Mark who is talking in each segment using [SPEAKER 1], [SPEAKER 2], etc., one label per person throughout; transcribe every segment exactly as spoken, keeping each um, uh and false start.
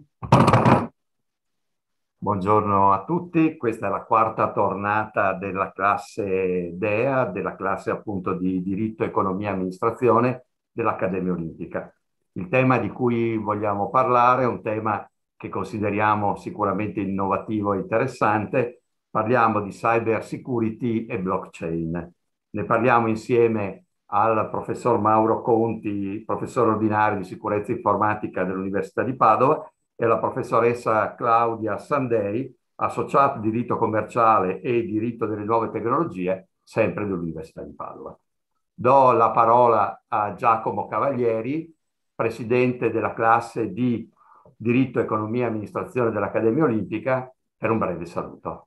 [SPEAKER 1] Buongiorno a tutti, questa è la quarta tornata della classe D E A, della classe appunto di diritto, economia e amministrazione dell'Accademia Olimpica. Il tema di cui vogliamo parlare è un tema che consideriamo sicuramente innovativo e interessante. Parliamo di cyber security e blockchain. Ne parliamo insieme al professor Mauro Conti, professore ordinario di sicurezza informatica dell'Università di Padova, e la professoressa Claudia Sandei, associata diritto commerciale e diritto delle nuove tecnologie, sempre dell'Università di Padova. Do la parola a Giacomo Cavalieri, presidente della classe di diritto, economia e amministrazione dell'Accademia Olimpica, per un breve saluto.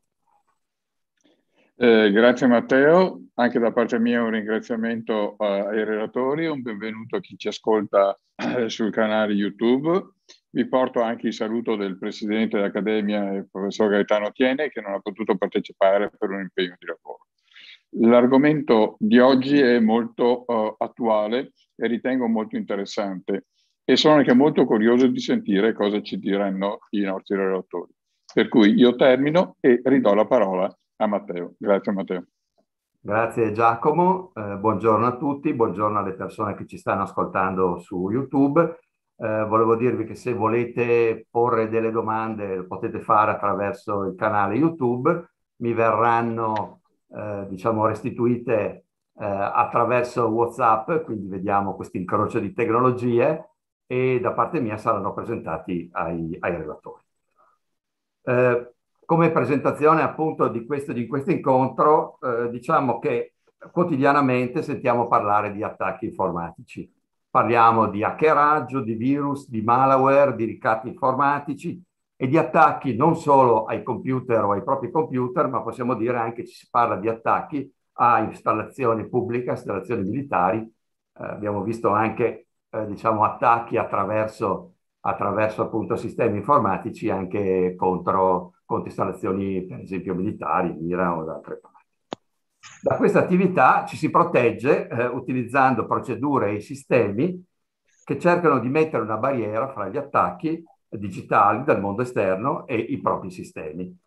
[SPEAKER 2] Eh, grazie Matteo, anche da parte mia un ringraziamento uh, ai relatori, un benvenuto a chi ci ascolta uh, sul canale YouTube. Vi porto anche il saluto del presidente dell'Accademia, il professor Gaetano Tiene, che non ha potuto partecipare per un impegno di lavoro. L'argomento di oggi è molto uh, attuale e ritengo molto interessante e sono anche molto curioso di sentire cosa ci diranno i nostri relatori. Per cui io termino e ridò la parola a Matteo. Grazie Matteo.
[SPEAKER 1] Grazie Giacomo, eh, buongiorno a tutti, buongiorno alle persone che ci stanno ascoltando su YouTube. Eh, volevo dirvi che se volete porre delle domande lo potete fare attraverso il canale YouTube, mi verranno eh, diciamo restituite eh, attraverso WhatsApp, quindi vediamo questo incrocio di tecnologie e da parte mia saranno presentati ai, ai relatori. Eh, come presentazione appunto di questo, di questo incontro, eh, diciamo che quotidianamente sentiamo parlare di attacchi informatici. Parliamo di hackeraggio, di virus, di malware, di ricatti informatici e di attacchi non solo ai computer o ai propri computer, ma possiamo dire anche che si parla di attacchi a installazioni pubbliche, installazioni militari. Eh, abbiamo visto anche eh, diciamo, attacchi attraverso attraverso appunto sistemi informatici anche contro, contro installazioni, per esempio, militari, mira o da altre parti. Da questa attività ci si protegge eh, utilizzando procedure e sistemi che cercano di mettere una barriera fra gli attacchi digitali dal mondo esterno e i propri sistemi.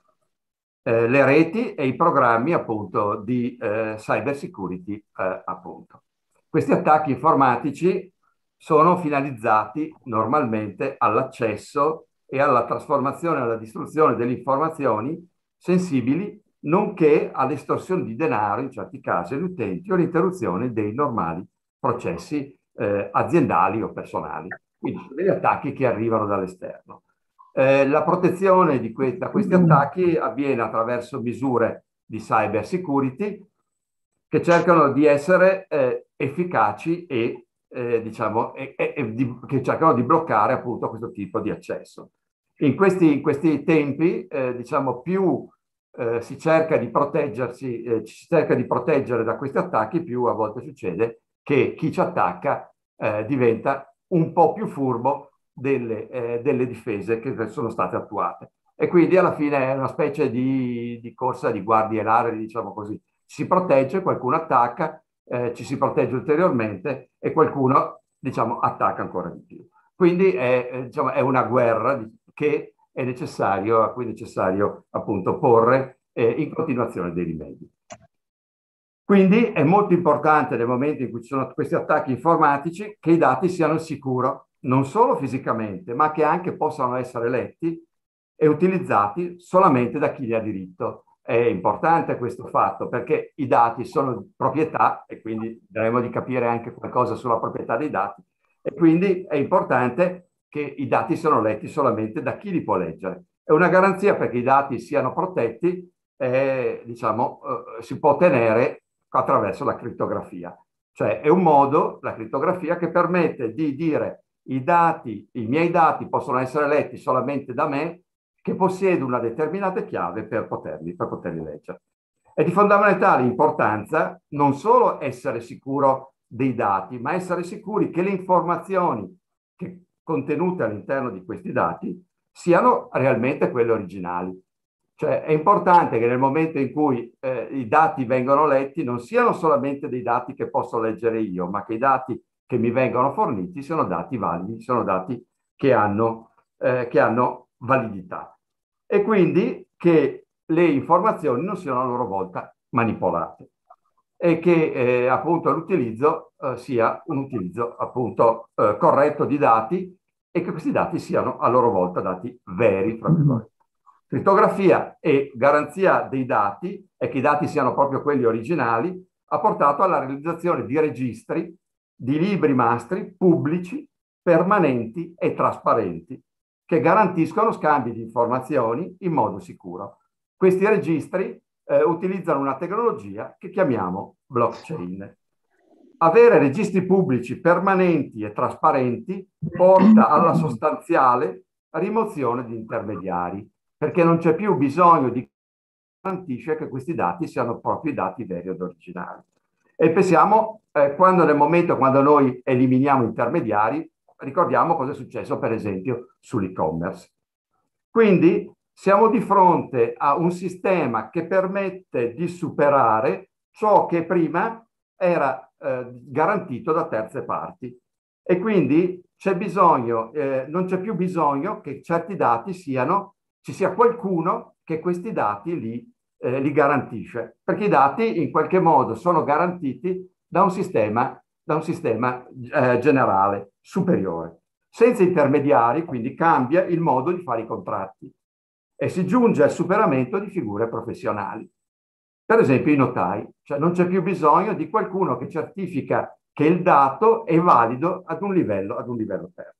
[SPEAKER 1] Eh, le reti e i programmi appunto di eh, cyber security eh, appunto. Questi attacchi informatici sono finalizzati normalmente all'accesso e alla trasformazione e alla distruzione delle informazioni sensibili, nonché all'estorsione di denaro, in certi casi, agli utenti o all'interruzione dei normali processi eh, aziendali o personali. Quindi sono degli attacchi che arrivano dall'esterno. Eh, la protezione di que da questi attacchi avviene attraverso misure di cyber security che cercano di essere eh, efficaci e eh, diciamo, e, e, e di, che cercano di bloccare appunto questo tipo di accesso. In questi, in questi tempi, eh, diciamo, più eh, si cerca di proteggersi, eh, ci si cerca di proteggere da questi attacchi, più a volte succede che chi ci attacca eh, diventa un po' più furbo delle, eh, delle difese che sono state attuate. E quindi alla fine è una specie di, di corsa di guardie larghe, diciamo così. Ci si protegge, qualcuno attacca, eh, ci si protegge ulteriormente e qualcuno, diciamo, attacca ancora di più. Quindi è, eh, diciamo, è una guerra che è necessario, a cui è necessario appunto porre eh, in continuazione dei rimedi. Quindi è molto importante nel momento in cui ci sono questi attacchi informatici che i dati siano al sicuro, non solo fisicamente, ma che anche possano essere letti e utilizzati solamente da chi ne ha diritto. È importante questo fatto perché i dati sono proprietà e quindi dovremo di capire anche qualcosa sulla proprietà dei dati e quindi è importante che i dati siano letti solamente da chi li può leggere. È una garanzia perché i dati siano protetti e diciamo eh, si può ottenere attraverso la crittografia. Cioè è un modo, la crittografia, che permette di dire i dati, i miei dati possono essere letti solamente da me che possiedo una determinata chiave per poterli, per poterli leggere. È di fondamentale importanza non solo essere sicuro dei dati, ma essere sicuri che le informazioni che, contenute all'interno di questi dati siano realmente quelle originali. Cioè è importante che nel momento in cui eh, i dati vengono letti non siano solamente dei dati che posso leggere io, ma che i dati che mi vengono forniti siano dati validi, sono dati che hanno eh, che hanno validità e quindi che le informazioni non siano a loro volta manipolate e che eh, appunto l'utilizzo eh, sia un utilizzo appunto eh, corretto di dati e che questi dati siano a loro volta dati veri, fra virgolette. Crittografia e garanzia dei dati, e che i dati siano proprio quelli originali, ha portato alla realizzazione di registri, di libri mastri pubblici, permanenti e trasparenti, che garantiscono scambi di informazioni in modo sicuro. Questi registri eh, utilizzano una tecnologia che chiamiamo blockchain. Avere registri pubblici permanenti e trasparenti porta alla sostanziale rimozione di intermediari, perché non c'è più bisogno di garantisce che questi dati siano proprio i dati veri ed originali. E pensiamo, eh, quando nel momento, quando noi eliminiamo intermediari, ricordiamo cosa è successo per esempio sull'e-commerce. Quindi siamo di fronte a un sistema che permette di superare ciò che prima era eh, garantito da terze parti. E quindi c'è bisogno, eh, non c'è più bisogno che certi dati siano, ci sia qualcuno che questi dati li, eh, li garantisce, perché i dati in qualche modo sono garantiti da un sistema, da un sistema eh, generale superiore. Senza intermediari, quindi cambia il modo di fare i contratti e si giunge al superamento di figure professionali. Per esempio i notai, cioè non c'è più bisogno di qualcuno che certifica che il dato è valido ad un livello, ad un livello terzo.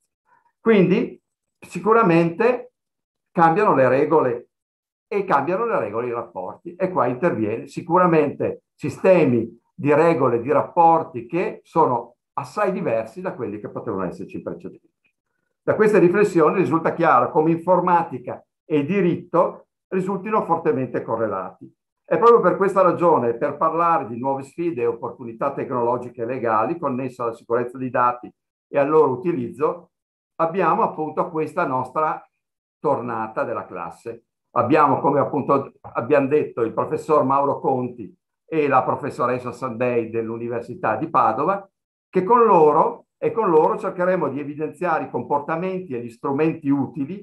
[SPEAKER 1] Quindi sicuramente cambiano le regole e cambiano le regole i rapporti e qua interviene sicuramente sistemi di regole, di rapporti che sono assai diversi da quelli che potevano esserci in precedenza. Da queste riflessioni risulta chiaro come informatica e diritto risultino fortemente correlati. È proprio per questa ragione, per parlare di nuove sfide e opportunità tecnologiche e legali connesse alla sicurezza dei dati e al loro utilizzo, abbiamo appunto questa nostra tornata della classe. Abbiamo, come appunto abbiamo detto, il professor Mauro Conti e la professoressa Sandei dell'Università di Padova, che con loro e con loro cercheremo di evidenziare i comportamenti e gli strumenti utili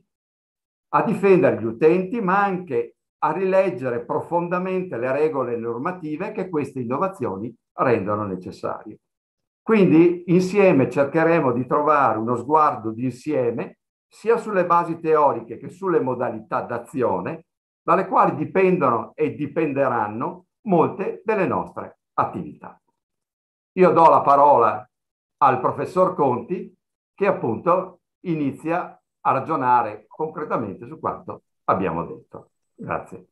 [SPEAKER 1] a difendere gli utenti, ma anche a rileggere profondamente le regole normative che queste innovazioni rendono necessarie. Quindi insieme cercheremo di trovare uno sguardo d'insieme sia sulle basi teoriche che sulle modalità d'azione, dalle quali dipendono e dipenderanno molte delle nostre attività. Io do la parola al professor Conti, che appunto inizia a ragionare concretamente su quanto abbiamo detto. Grazie.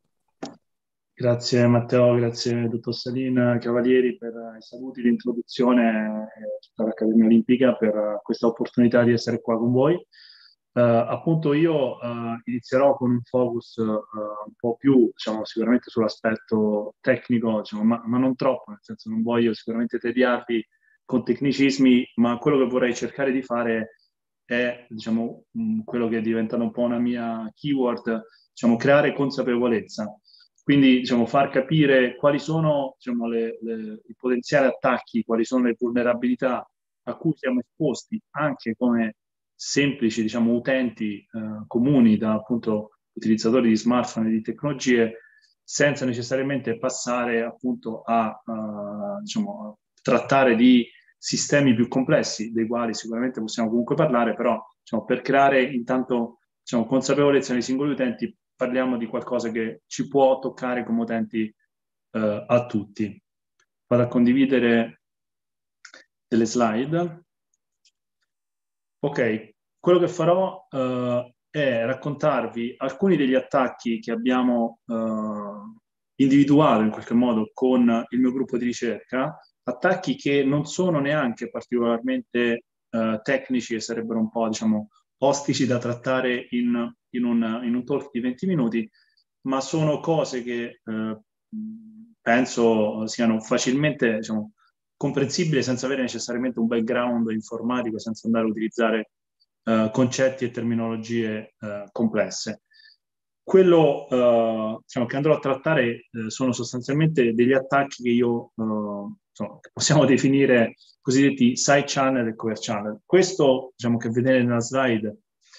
[SPEAKER 3] Grazie Matteo, grazie dottor Salin Cavalieri per i saluti, l'introduzione e tutta l'Accademia Olimpica per questa opportunità di essere qua con voi. Uh, appunto io uh, inizierò con un focus uh, un po' più, diciamo, sicuramente sull'aspetto tecnico, diciamo, ma, ma non troppo, nel senso non voglio sicuramente tediarvi con tecnicismi, ma quello che vorrei cercare di fare è, diciamo, mh, quello che è diventato un po' una mia keyword, diciamo, creare consapevolezza. Quindi, diciamo, far capire quali sono, diciamo, le, le, i potenziali attacchi, quali sono le vulnerabilità a cui siamo esposti anche come semplici, diciamo, utenti eh, comuni, da appunto utilizzatori di smartphone e di tecnologie, senza necessariamente passare appunto a, uh, diciamo, trattare di sistemi più complessi, dei quali sicuramente possiamo comunque parlare, però diciamo, per creare intanto, diciamo, consapevolezza nei singoli utenti, parliamo di qualcosa che ci può toccare come utenti uh, a tutti. Vado a condividere delle slide. Ok, quello che farò uh, è raccontarvi alcuni degli attacchi che abbiamo uh, individuato in qualche modo con il mio gruppo di ricerca, attacchi che non sono neanche particolarmente uh, tecnici e sarebbero un po', diciamo, ostici da trattare in, in, un, in un talk di venti minuti, ma sono cose che uh, penso siano facilmente, diciamo, comprensibile senza avere necessariamente un background informatico, senza andare a utilizzare uh, concetti e terminologie uh, complesse. Quello uh, diciamo, che andrò a trattare uh, sono sostanzialmente degli attacchi che io uh, insomma, che possiamo definire cosiddetti side channel e cover channel. Questo, diciamo, che vedete nella slide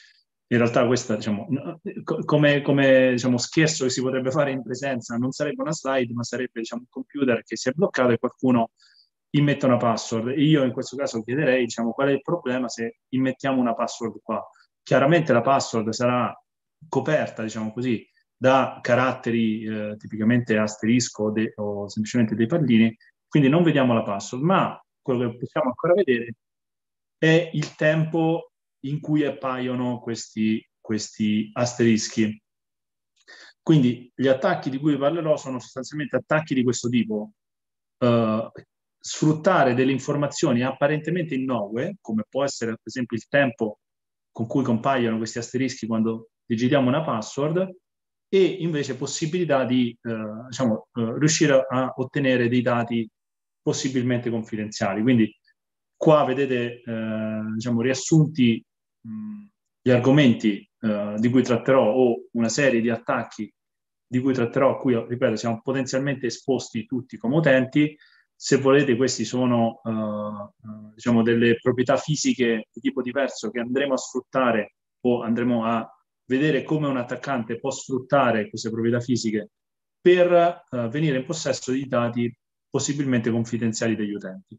[SPEAKER 3] in realtà questa, diciamo, come, come diciamo, scherzo che si potrebbe fare in presenza, non sarebbe una slide, ma sarebbe, diciamo, un computer che si è bloccato e qualcuno immette una password. E io in questo caso chiederei, diciamo, qual è il problema se immettiamo una password qua. Chiaramente la password sarà coperta, diciamo così, da caratteri eh, tipicamente asterisco de, o semplicemente dei pallini, quindi non vediamo la password, ma quello che possiamo ancora vedere è il tempo in cui appaiono questi, questi asterischi. Quindi gli attacchi di cui parlerò sono sostanzialmente attacchi di questo tipo. Uh, sfruttare delle informazioni apparentemente innocue, come può essere per esempio il tempo con cui compaiono questi asterischi quando digitiamo una password, e invece possibilità di uh, diciamo, uh, riuscire a ottenere dei dati possibilmente confidenziali. Quindi qua vedete eh, diciamo, riassunti mh, gli argomenti eh, di cui tratterò, o una serie di attacchi di cui tratterò, a cui, ripeto, siamo potenzialmente esposti tutti come utenti. Se volete, questi sono eh, diciamo, delle proprietà fisiche di tipo diverso che andremo a sfruttare o andremo a vedere come un attaccante può sfruttare queste proprietà fisiche per eh, venire in possesso di dati possibilmente confidenziali degli utenti.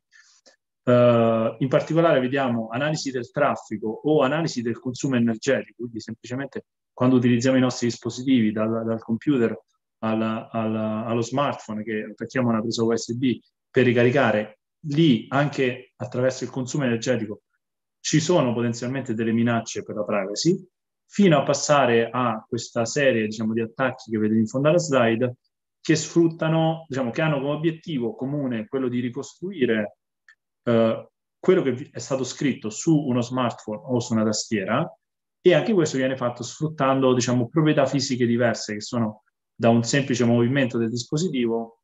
[SPEAKER 3] Uh, in particolare vediamo analisi del traffico o analisi del consumo energetico, quindi semplicemente quando utilizziamo i nostri dispositivi dal, dal computer alla, alla, allo smartphone che attacchiamo a una presa U S B per ricaricare, lì anche attraverso il consumo energetico ci sono potenzialmente delle minacce per la privacy, fino a passare a questa serie, diciamo, di attacchi che vedete in fondo alla slide, che sfruttano, diciamo, che hanno come obiettivo comune quello di ricostruire Uh, quello che è stato scritto su uno smartphone o su una tastiera, e anche questo viene fatto sfruttando, diciamo, proprietà fisiche diverse che sono da un semplice movimento del dispositivo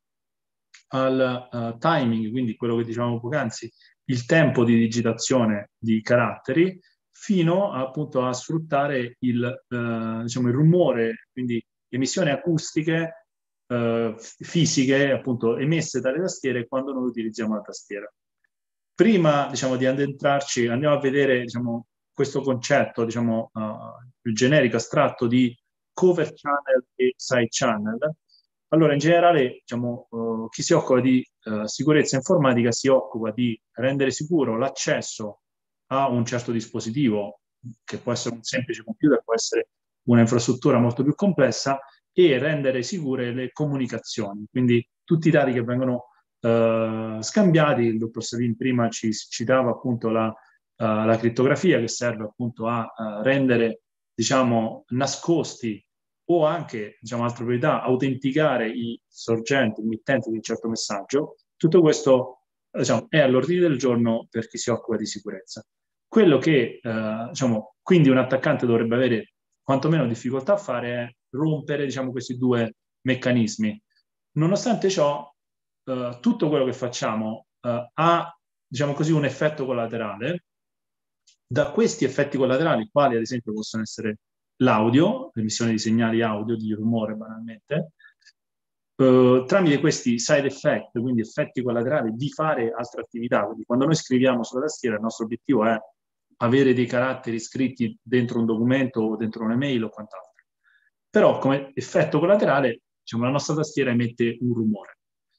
[SPEAKER 3] al uh, timing, quindi quello che dicevamo poc'anzi, il tempo di digitazione di caratteri, fino appunto a sfruttare il, uh, diciamo, il rumore, quindi emissioni acustiche uh, fisiche appunto emesse dalle tastiere quando noi utilizziamo la tastiera. Prima, diciamo, di addentrarci, andiamo a vedere, diciamo, questo concetto, diciamo, uh, più generico, astratto di cover channel e side channel. Allora, in generale, diciamo, uh, chi si occupa di uh, sicurezza informatica si occupa di rendere sicuro l'accesso a un certo dispositivo, che può essere un semplice computer, può essere una infrastruttura molto più complessa, e rendere sicure le comunicazioni, quindi tutti i dati che vengono Uh, scambiati. Il dottor Savin prima ci citava appunto la, uh, la crittografia, che serve appunto a uh, rendere, diciamo, nascosti o anche, diciamo, altre proprietà, autenticare i sorgenti, i mittenti di un certo messaggio. Tutto questo, diciamo, è all'ordine del giorno per chi si occupa di sicurezza. Quello che, uh, diciamo, quindi un attaccante dovrebbe avere quantomeno difficoltà a fare è rompere, diciamo, questi due meccanismi. Nonostante ciò, Uh, tutto quello che facciamo uh, ha, diciamo così, un effetto collaterale. Da questi effetti collaterali, quali ad esempio possono essere l'audio, l'emissione di segnali audio, di rumore banalmente, uh, tramite questi side effect, quindi effetti collaterali di fare altre attività. Quindi quando noi scriviamo sulla tastiera, il nostro obiettivo è avere dei caratteri scritti dentro un documento o dentro un'email o quant'altro. Però come effetto collaterale, diciamo, la nostra tastiera emette un rumore.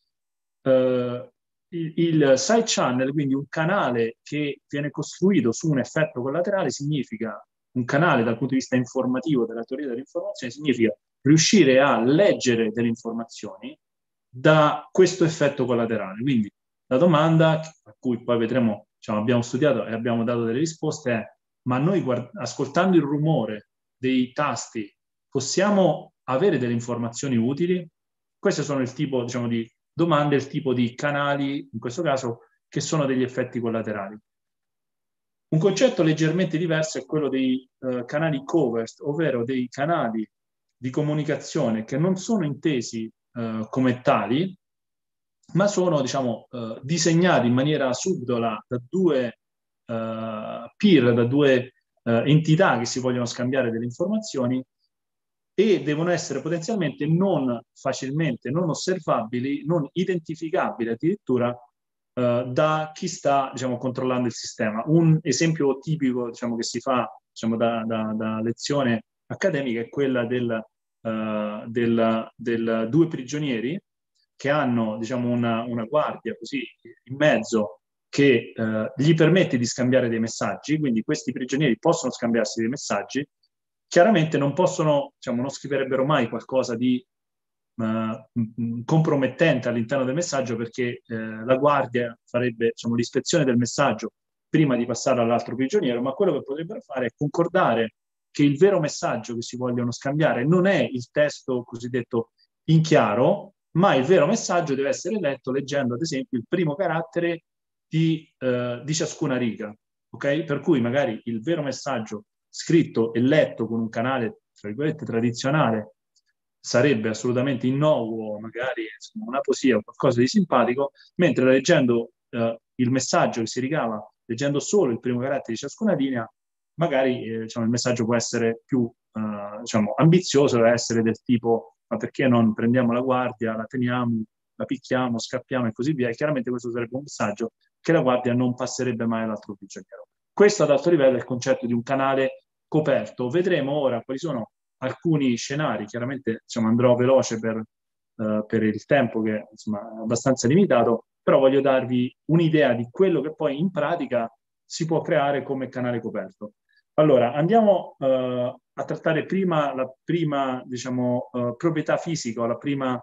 [SPEAKER 3] Uh, il, il side channel, quindi un canale che viene costruito su un effetto collaterale, significa un canale dal punto di vista informativo della teoria dell'informazione, significa riuscire a leggere delle informazioni da questo effetto collaterale. Quindi la domanda a cui poi vedremo, diciamo, abbiamo studiato e abbiamo dato delle risposte è: ma noi ascoltando il rumore dei tasti possiamo avere delle informazioni utili? Queste sono il tipo, diciamo, di domande, il tipo di canali, in questo caso, che sono degli effetti collaterali. Un concetto leggermente diverso è quello dei uh, canali covert, ovvero dei canali di comunicazione che non sono intesi uh, come tali, ma sono, diciamo, uh, disegnati in maniera subdola da due uh, peer, da due uh, entità che si vogliono scambiare delle informazioni, e devono essere potenzialmente non facilmente, non osservabili, non identificabili addirittura eh, da chi sta, diciamo, controllando il sistema. Un esempio tipico, diciamo, che si fa diciamo, da, da, da lezione accademica è quella del, uh, del, del due prigionieri che hanno, diciamo, una, una guardia così in mezzo che uh, gli permette di scambiare dei messaggi, quindi questi prigionieri possono scambiarsi dei messaggi, chiaramente non possono, diciamo, non scriverebbero mai qualcosa di uh, compromettente all'interno del messaggio, perché uh, la guardia farebbe, diciamo, l'ispezione del messaggio prima di passarlo all'altro prigioniero, ma quello che potrebbero fare è concordare che il vero messaggio che si vogliono scambiare non è il testo cosiddetto in chiaro, ma il vero messaggio deve essere letto leggendo, ad esempio, il primo carattere di, eh, di ciascuna riga, ok? Per cui magari il vero messaggio scritto e letto con un canale, tra virgolette, tradizionale sarebbe assolutamente innocuo, magari insomma, una poesia o qualcosa di simpatico, mentre leggendo eh, il messaggio che si ricava, leggendo solo il primo carattere di ciascuna linea, magari eh, diciamo, il messaggio può essere più eh, diciamo, ambizioso, deve essere del tipo: ma perché non prendiamo la guardia, la teniamo, la picchiamo, scappiamo e così via. E chiaramente questo sarebbe un messaggio che la guardia non passerebbe mai all'altro prigioniero. Questo ad alto livello è il concetto di un canale coperto. Vedremo ora quali sono alcuni scenari, chiaramente diciamo, andrò veloce per, uh, per il tempo che insomma, è abbastanza limitato, però voglio darvi un'idea di quello che poi in pratica si può creare come canale coperto. Allora, andiamo uh, a trattare prima la prima, diciamo, uh, proprietà fisica, o la prima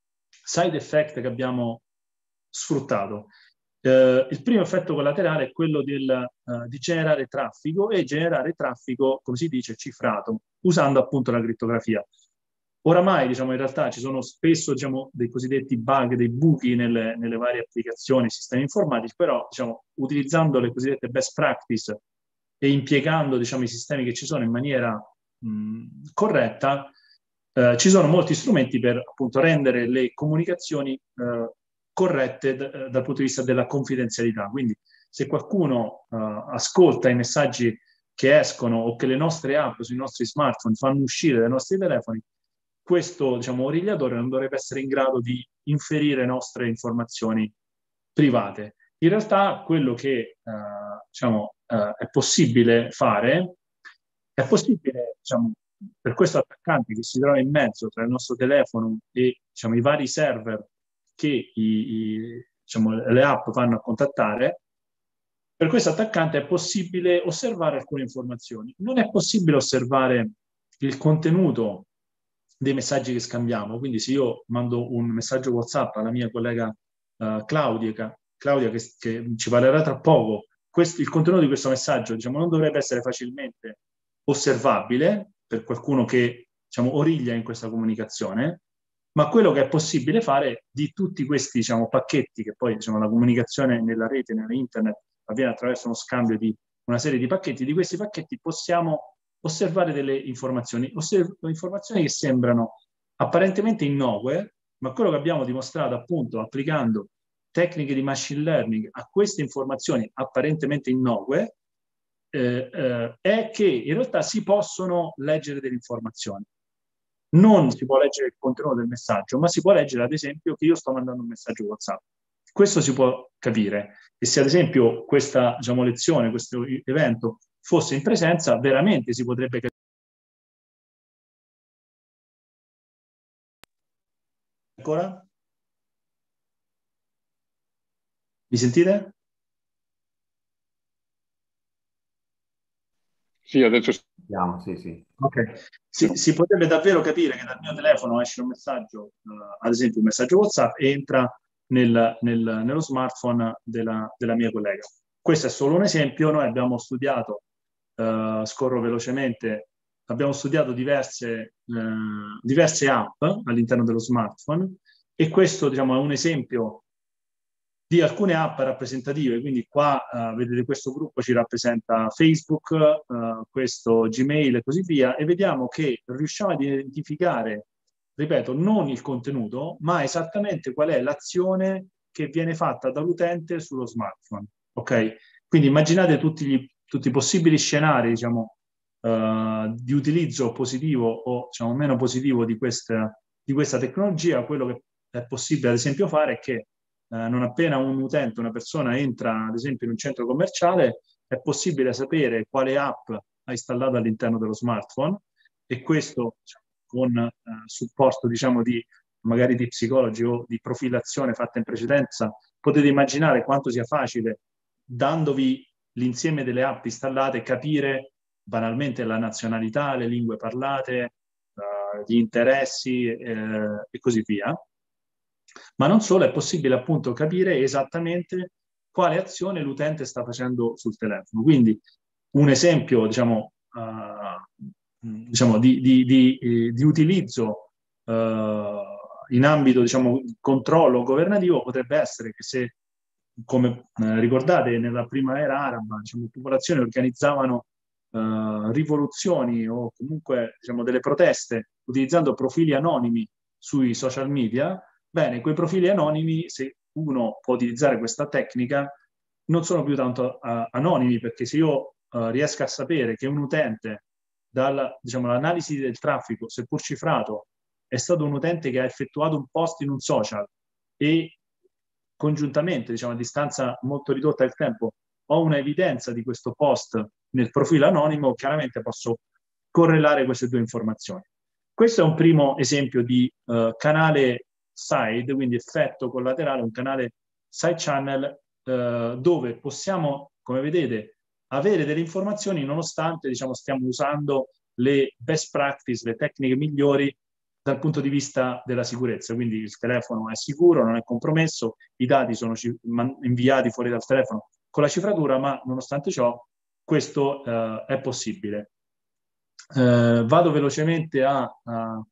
[SPEAKER 3] side effect che abbiamo sfruttato. Uh, il primo effetto collaterale è quello del, uh, di generare traffico, e generare traffico, come si dice, cifrato, usando appunto la crittografia. Oramai, diciamo, in realtà ci sono spesso, diciamo, dei cosiddetti bug, dei buchi nelle, nelle varie applicazioni, sistemi informatici, però, diciamo, utilizzando le cosiddette best practice e impiegando, diciamo, i sistemi che ci sono in maniera mh, corretta, eh, ci sono molti strumenti per, appunto, rendere le comunicazioni eh, corrette d- dal punto di vista della confidenzialità. Quindi se qualcuno uh, ascolta i messaggi che escono o che le nostre app sui nostri smartphone fanno uscire dai nostri telefoni, questo, diciamo, origliatore non dovrebbe essere in grado di inferire nostre informazioni private. In realtà quello che uh, diciamo, uh, è possibile fare, è possibile, diciamo, per questo attaccante che si trova in mezzo tra il nostro telefono e, diciamo, i vari server che i, i, diciamo, le app vanno a contattare, per questo attaccante è possibile osservare alcune informazioni. Non è possibile osservare il contenuto dei messaggi che scambiamo. Quindi se io mando un messaggio WhatsApp alla mia collega uh, Claudia, Claudia che, che ci parlerà tra poco, questo, il contenuto di questo messaggio, diciamo, non dovrebbe essere facilmente osservabile per qualcuno che, diciamo, origlia in questa comunicazione, ma quello che è possibile fare di tutti questi, diciamo, pacchetti, che poi, diciamo, la comunicazione nella rete, nella internet, avviene attraverso uno scambio di una serie di pacchetti, di questi pacchetti possiamo osservare delle informazioni, osserv- informazioni che sembrano apparentemente innocue, ma quello che abbiamo dimostrato, appunto, applicando tecniche di machine learning a queste informazioni apparentemente innocue, eh, eh, è che in realtà si possono leggere delle informazioni. Non si può leggere il contenuto del messaggio, ma si può leggere, ad esempio, che io sto mandando un messaggio WhatsApp. Questo si può capire. E se, ad esempio, questa, diciamo, lezione, questo evento fosse in presenza, veramente si potrebbe capire. Ancora? Mi sentite?
[SPEAKER 2] Sì, adesso
[SPEAKER 1] Andiamo, sì, sì.
[SPEAKER 3] Ok. Si, si potrebbe davvero capire che dal mio telefono esce un messaggio, uh, ad esempio un messaggio WhatsApp, e entra nel, nel, nello smartphone della, della mia collega. Questo è solo un esempio. Noi abbiamo studiato, uh, scorro velocemente, abbiamo studiato diverse, uh, diverse app all'interno dello smartphone, e questo, diciamo, è un esempio di alcune app rappresentative. Quindi qua uh, vedete, questo gruppo ci rappresenta Facebook, uh, questo Gmail e così via, e vediamo che riusciamo ad identificare, ripeto, non il contenuto, ma esattamente qual è l'azione che viene fatta dall'utente sullo smartphone. Ok? Quindi immaginate tutti, gli, tutti i possibili scenari, diciamo, uh, di utilizzo positivo o, diciamo, meno positivo di questa, di questa tecnologia. Quello che è possibile, ad esempio, fare è che Uh, non appena un utente, una persona entra, ad esempio, in un centro commerciale, è possibile sapere quale app installata all'interno dello smartphone, e questo diciamo, con eh, supporto diciamo, di, magari di psicologi o di profilazione fatta in precedenza, potete immaginare quanto sia facile, dandovi l'insieme delle app installate, capire banalmente la nazionalità, le lingue parlate, uh, gli interessi eh, e così via. Ma non solo, è possibile appunto capire esattamente quale azione l'utente sta facendo sul telefono. Quindi un esempio, diciamo, uh, diciamo di, di, di, eh, di utilizzo uh, in ambito, diciamo, controllo governativo potrebbe essere che se, come eh, ricordate, nella prima era araba, diciamo, le popolazioni organizzavano uh, rivoluzioni o comunque, diciamo, delle proteste utilizzando profili anonimi sui social media. Bene, quei profili anonimi, se uno può utilizzare questa tecnica, non sono più tanto uh, anonimi, perché se io uh, riesco a sapere che un utente, dall'analisi diciamo, del traffico, seppur cifrato, è stato un utente che ha effettuato un post in un social e congiuntamente, diciamo, a distanza molto ridotta del tempo, ho una evidenza di questo post nel profilo anonimo, chiaramente posso correlare queste due informazioni. Questo è un primo esempio di uh, canale side, quindi effetto collaterale, un canale side channel uh, dove possiamo, come vedete, avere delle informazioni nonostante, diciamo, stiamo usando le best practice, le tecniche migliori dal punto di vista della sicurezza. Quindi il telefono è sicuro, non è compromesso, i dati sono inviati fuori dal telefono con la cifratura, ma nonostante ciò questo uh, è possibile. Uh, vado velocemente a, a,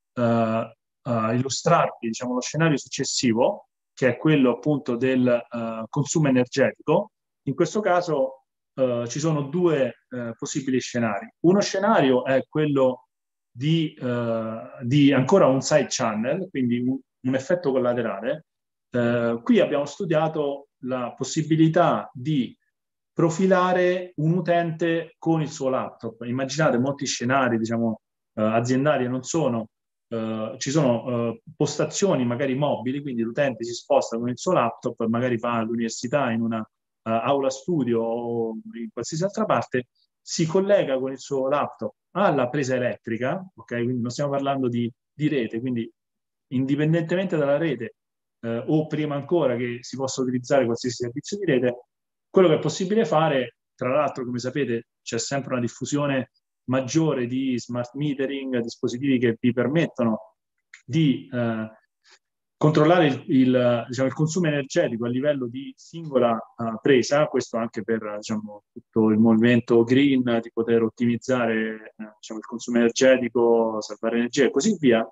[SPEAKER 3] a, a illustrarvi, diciamo, lo scenario successivo, che è quello appunto del uh, consumo energetico. In questo caso uh, ci sono due uh, possibili scenari. Uno scenario è quello di, uh, di ancora un side channel, quindi un, un effetto collaterale. Uh, qui abbiamo studiato la possibilità di profilare un utente con il suo laptop. Immaginate molti scenari, diciamo, uh, aziendali, non sono, uh, ci sono uh, postazioni magari mobili, quindi l'utente si sposta con il suo laptop, magari va all'università in una uh, aula studio o in qualsiasi altra parte, si collega con il suo laptop alla presa elettrica, ok? Quindi non stiamo parlando di, di rete, quindi indipendentemente dalla rete uh, o prima ancora che si possa utilizzare qualsiasi servizio di rete, quello che è possibile fare, tra l'altro, come sapete, c'è sempre una diffusione maggiore di smart metering, dispositivi che vi permettono di eh, controllare il, il, diciamo, il consumo energetico a livello di singola uh, presa, questo anche per diciamo, tutto il movimento green, di poter ottimizzare eh, diciamo, il consumo energetico, salvare energia e così via.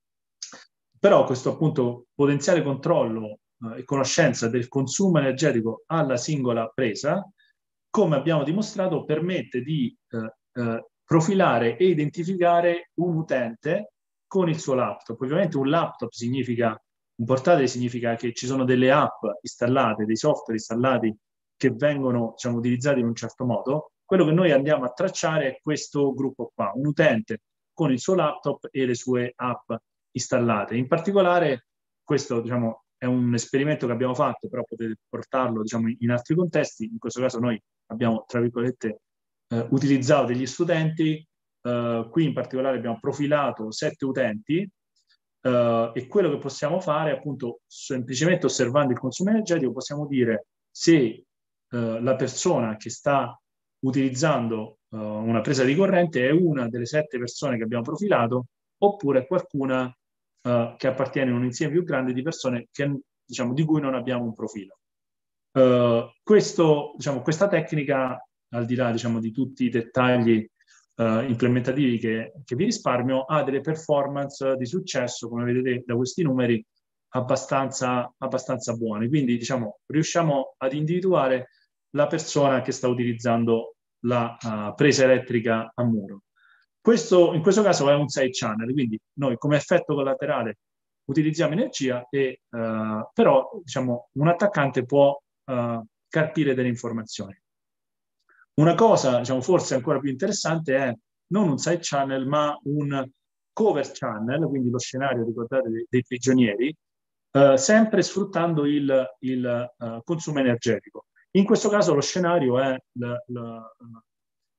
[SPEAKER 3] Però questo appunto potenziale controllo e conoscenza del consumo energetico alla singola presa, come abbiamo dimostrato, permette di eh, eh, profilare e identificare un utente con il suo laptop. Ovviamente un laptop significa, un portatile significa che ci sono delle app installate, dei software installati che vengono, diciamo, utilizzati in un certo modo. Quello che noi andiamo a tracciare è questo gruppo qua, un utente con il suo laptop e le sue app installate. In particolare, questo, diciamo, è un esperimento che abbiamo fatto, però potete portarlo, diciamo, in altri contesti. In questo caso noi abbiamo, tra virgolette, eh, utilizzato degli studenti. Eh, qui in particolare abbiamo profilato sette utenti eh, e quello che possiamo fare, appunto, semplicemente osservando il consumo energetico, possiamo dire se eh, la persona che sta utilizzando eh, una presa di corrente è una delle sette persone che abbiamo profilato oppure qualcuna Uh, che appartiene a un insieme più grande di persone che, diciamo, di cui non abbiamo un profilo. Uh, questo, diciamo, questa tecnica, al di là, diciamo, di tutti i dettagli uh, implementativi che, che vi risparmio, ha delle performance di successo, come vedete da questi numeri, abbastanza, abbastanza buone. Quindi, diciamo, riusciamo ad individuare la persona che sta utilizzando la uh, presa elettrica a muro. Questo, in questo caso è un side channel, quindi noi come effetto collaterale utilizziamo energia, e, uh, però diciamo, un attaccante può uh, carpire delle informazioni. Una cosa, diciamo, forse ancora più interessante è non un side channel, ma un cover channel, quindi lo scenario, ricordate, dei, dei prigionieri, uh, sempre sfruttando il, il uh, consumo energetico. In questo caso lo scenario è la, la,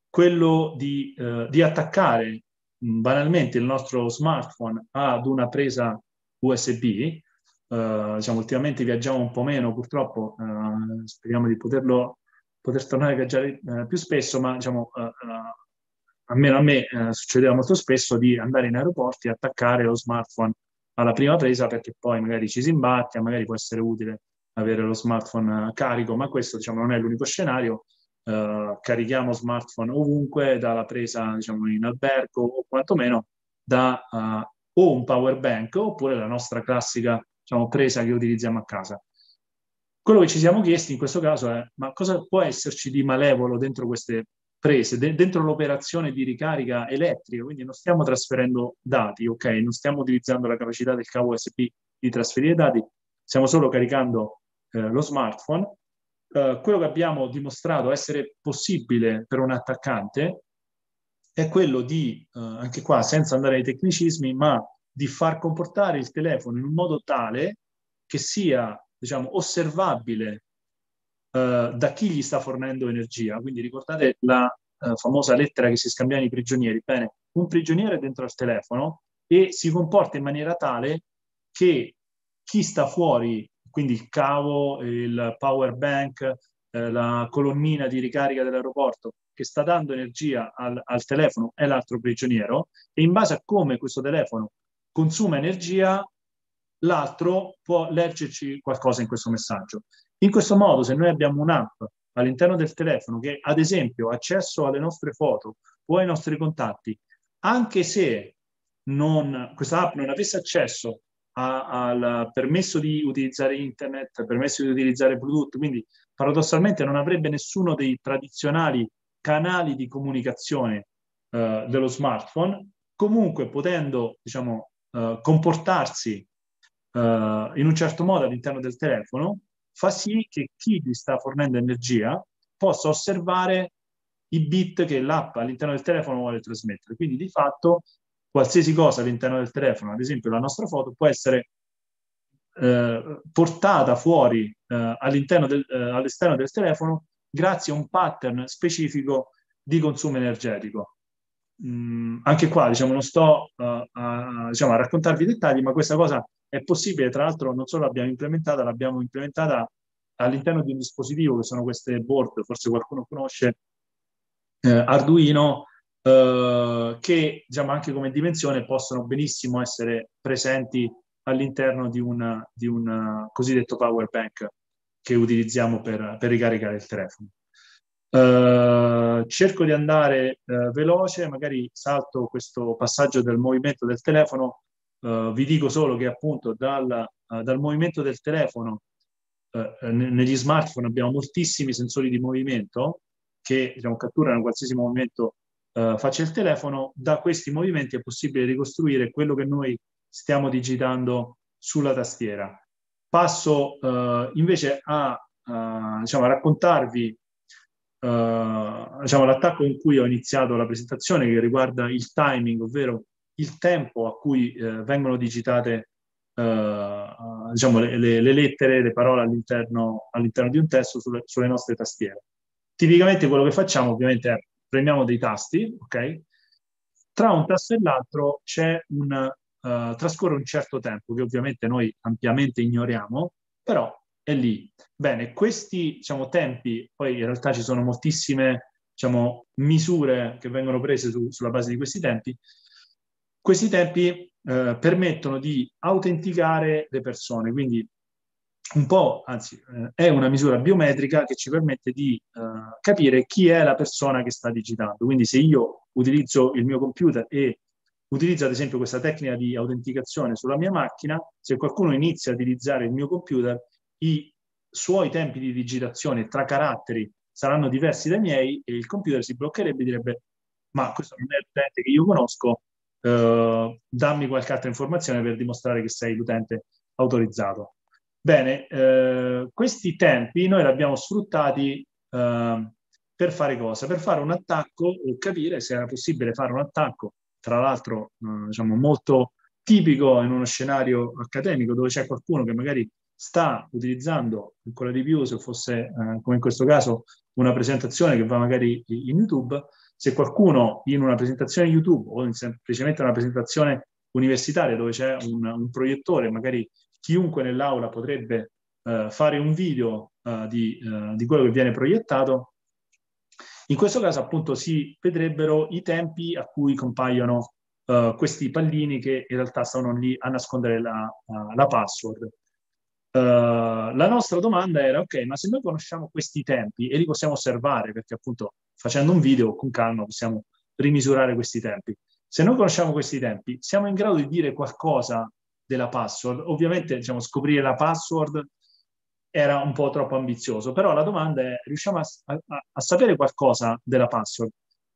[SPEAKER 3] quello di, eh, di attaccare mh, banalmente il nostro smartphone ad una presa U S B. Uh, diciamo, ultimamente viaggiamo un po' meno, purtroppo, uh, speriamo di poterlo, poter tornare a viaggiare uh, più spesso, ma diciamo, uh, uh, almeno a me uh, succedeva molto spesso di andare in aeroporti e attaccare lo smartphone alla prima presa, perché poi magari ci si imbarca, magari può essere utile avere lo smartphone uh, carico, ma questo, diciamo, non è l'unico scenario. Uh, carichiamo smartphone ovunque, dalla presa, diciamo, in albergo, o quantomeno da uh, o un power bank oppure la nostra classica, diciamo, presa che utilizziamo a casa. Quello che ci siamo chiesti in questo caso è: ma cosa può esserci di malevolo dentro queste prese, de- dentro l'operazione di ricarica elettrica? Quindi non stiamo trasferendo dati, ok? Non stiamo utilizzando la capacità del cavo U S B di trasferire dati, stiamo solo caricando eh, lo smartphone. Uh, quello che abbiamo dimostrato essere possibile per un attaccante è quello di, uh, anche qua senza andare ai tecnicismi, ma di far comportare il telefono in un modo tale che sia, diciamo, osservabile uh, da chi gli sta fornendo energia. Quindi ricordate la uh, famosa lettera che si scambiano i prigionieri. Bene, un prigioniero è dentro al telefono e si comporta in maniera tale che chi sta fuori, quindi il cavo, il power bank, eh, la colonnina di ricarica dell'aeroporto, che sta dando energia al, al telefono, è l'altro prigioniero, e in base a come questo telefono consuma energia, l'altro può leggerci qualcosa in questo messaggio. In questo modo, se noi abbiamo un'app all'interno del telefono che, ad esempio, ha accesso alle nostre foto o ai nostri contatti, anche se non, questa app non avesse accesso al permesso di utilizzare internet, permesso di utilizzare Bluetooth, quindi paradossalmente non avrebbe nessuno dei tradizionali canali di comunicazione eh, dello smartphone, comunque potendo, diciamo, eh, comportarsi eh, in un certo modo all'interno del telefono, fa sì che chi gli sta fornendo energia possa osservare i bit che l'app all'interno del telefono vuole trasmettere. Quindi di fatto qualsiasi cosa all'interno del telefono, ad esempio la nostra foto, può essere eh, portata fuori eh, all'interno del, eh, all'esterno del telefono grazie a un pattern specifico di consumo energetico. Mm, anche qua, diciamo, non sto uh, a, diciamo, a raccontarvi i dettagli, ma questa cosa è possibile. Tra l'altro non solo l'abbiamo implementata, l'abbiamo implementata all'interno di un dispositivo che sono queste board, forse qualcuno conosce, eh, Arduino, eh, che, diciamo, anche come dimensione possono benissimo essere presenti all'interno di un, di un cosiddetto power bank che utilizziamo per, per ricaricare il telefono. Uh, cerco di andare uh, veloce, magari salto questo passaggio del movimento del telefono. Uh, vi dico solo che appunto dal, uh, dal movimento del telefono uh, negli smartphone abbiamo moltissimi sensori di movimento che, diciamo, catturano qualsiasi movimento uh, faccia il telefono. Da questi movimenti è possibile ricostruire quello che noi stiamo digitando sulla tastiera. Passo uh, invece a, uh, diciamo, a raccontarvi Uh, diciamo, l'attacco con cui ho iniziato la presentazione, che riguarda il timing, ovvero il tempo a cui uh, vengono digitate uh, diciamo, le, le, le lettere, le parole all'interno, all'interno di un testo sulle, sulle nostre tastiere. Tipicamente quello che facciamo ovviamente è premiamo dei tasti, ok? Tra un tasto e l'altro c'è un uh, trascorre un certo tempo che ovviamente noi ampiamente ignoriamo, però è lì. Bene, questi, diciamo, tempi, poi in realtà ci sono moltissime, diciamo, misure che vengono prese su, sulla base di questi tempi. Questi tempi eh, permettono di autenticare le persone, quindi un po', anzi, eh, è una misura biometrica che ci permette di eh, capire chi è la persona che sta digitando. Quindi se io utilizzo il mio computer e utilizzo ad esempio questa tecnica di autenticazione sulla mia macchina, se qualcuno inizia a utilizzare il mio computer, i suoi tempi di digitazione tra caratteri saranno diversi dai miei e il computer si bloccherebbe e direbbe: ma questo non è l'utente che io conosco, eh, dammi qualche altra informazione per dimostrare che sei l'utente autorizzato. Bene, eh, questi tempi noi li abbiamo sfruttati eh, per fare cosa? Per fare un attacco o capire se era possibile fare un attacco, tra l'altro eh, diciamo molto tipico in uno scenario accademico dove c'è qualcuno che magari sta utilizzando ancora di più, se fosse eh, come in questo caso una presentazione che va magari in YouTube, se qualcuno in una presentazione YouTube o in semplicemente una presentazione universitaria dove c'è un, un proiettore, magari chiunque nell'aula potrebbe uh, fare un video uh, di, uh, di quello che viene proiettato, in questo caso appunto si vedrebbero i tempi a cui compaiono uh, questi pallini che in realtà stanno lì a nascondere la, uh, la password. Uh, la nostra domanda era: ok, ma se noi conosciamo questi tempi e li possiamo osservare, perché appunto facendo un video con calma possiamo rimisurare questi tempi, se noi conosciamo questi tempi siamo in grado di dire qualcosa della password? Ovviamente, diciamo, scoprire la password era un po' troppo ambizioso, però la domanda è: riusciamo a, a, a sapere qualcosa della password?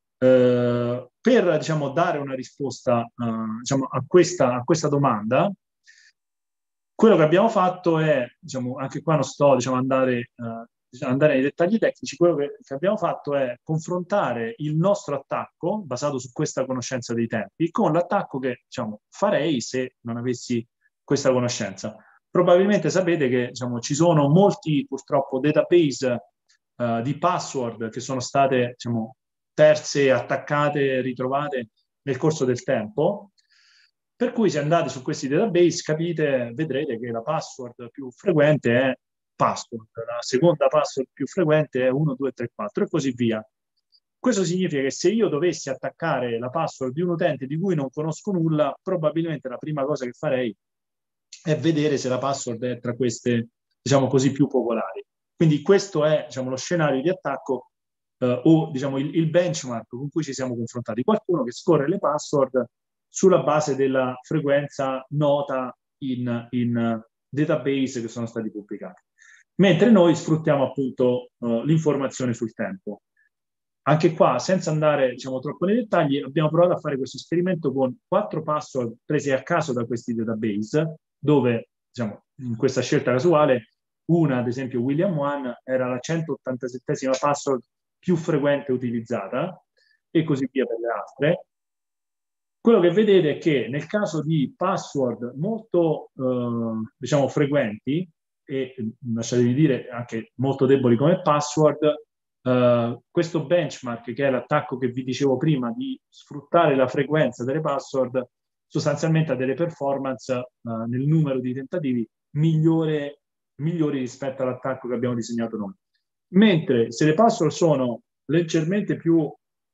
[SPEAKER 3] Uh, per, diciamo, dare una risposta uh, diciamo, a, questa, a questa domanda, quello che abbiamo fatto è, diciamo, anche qua non sto, diciamo, andare, uh, diciamo, andare nei dettagli tecnici, quello che, che abbiamo fatto è confrontare il nostro attacco, basato su questa conoscenza dei tempi, con l'attacco che, diciamo, farei se non avessi questa conoscenza. Probabilmente sapete che, diciamo, ci sono molti, purtroppo, database uh, di password che sono state, diciamo, perse, attaccate, ritrovate nel corso del tempo. Per cui se andate su questi database capite, vedrete che la password più frequente è password, la seconda password più frequente è uno, due, tre, quattro e così via. Questo significa che se io dovessi attaccare la password di un utente di cui non conosco nulla, probabilmente la prima cosa che farei è vedere se la password è tra queste, diciamo così, più popolari. Quindi questo è, diciamo, lo scenario di attacco eh, o, diciamo, il, il benchmark con cui ci siamo confrontati. Qualcuno che scorre le password sulla base della frequenza nota in, in database che sono stati pubblicati. Mentre noi sfruttiamo appunto uh, l'informazione sul tempo. Anche qua, senza andare, diciamo, troppo nei dettagli, abbiamo provato a fare questo esperimento con quattro password presi a caso da questi database, dove, diciamo, in questa scelta casuale, una, ad esempio William One, era la centottantasettesima password più frequente utilizzata, e così via per le altre. Quello che vedete è che nel caso di password molto, eh, diciamo, frequenti, e lasciatemi dire anche molto deboli come password, eh, questo benchmark, che è l'attacco che vi dicevo prima, di sfruttare la frequenza delle password, sostanzialmente ha delle performance eh, nel numero di tentativi migliore, migliori rispetto all'attacco che abbiamo disegnato noi. Mentre se le password sono leggermente più,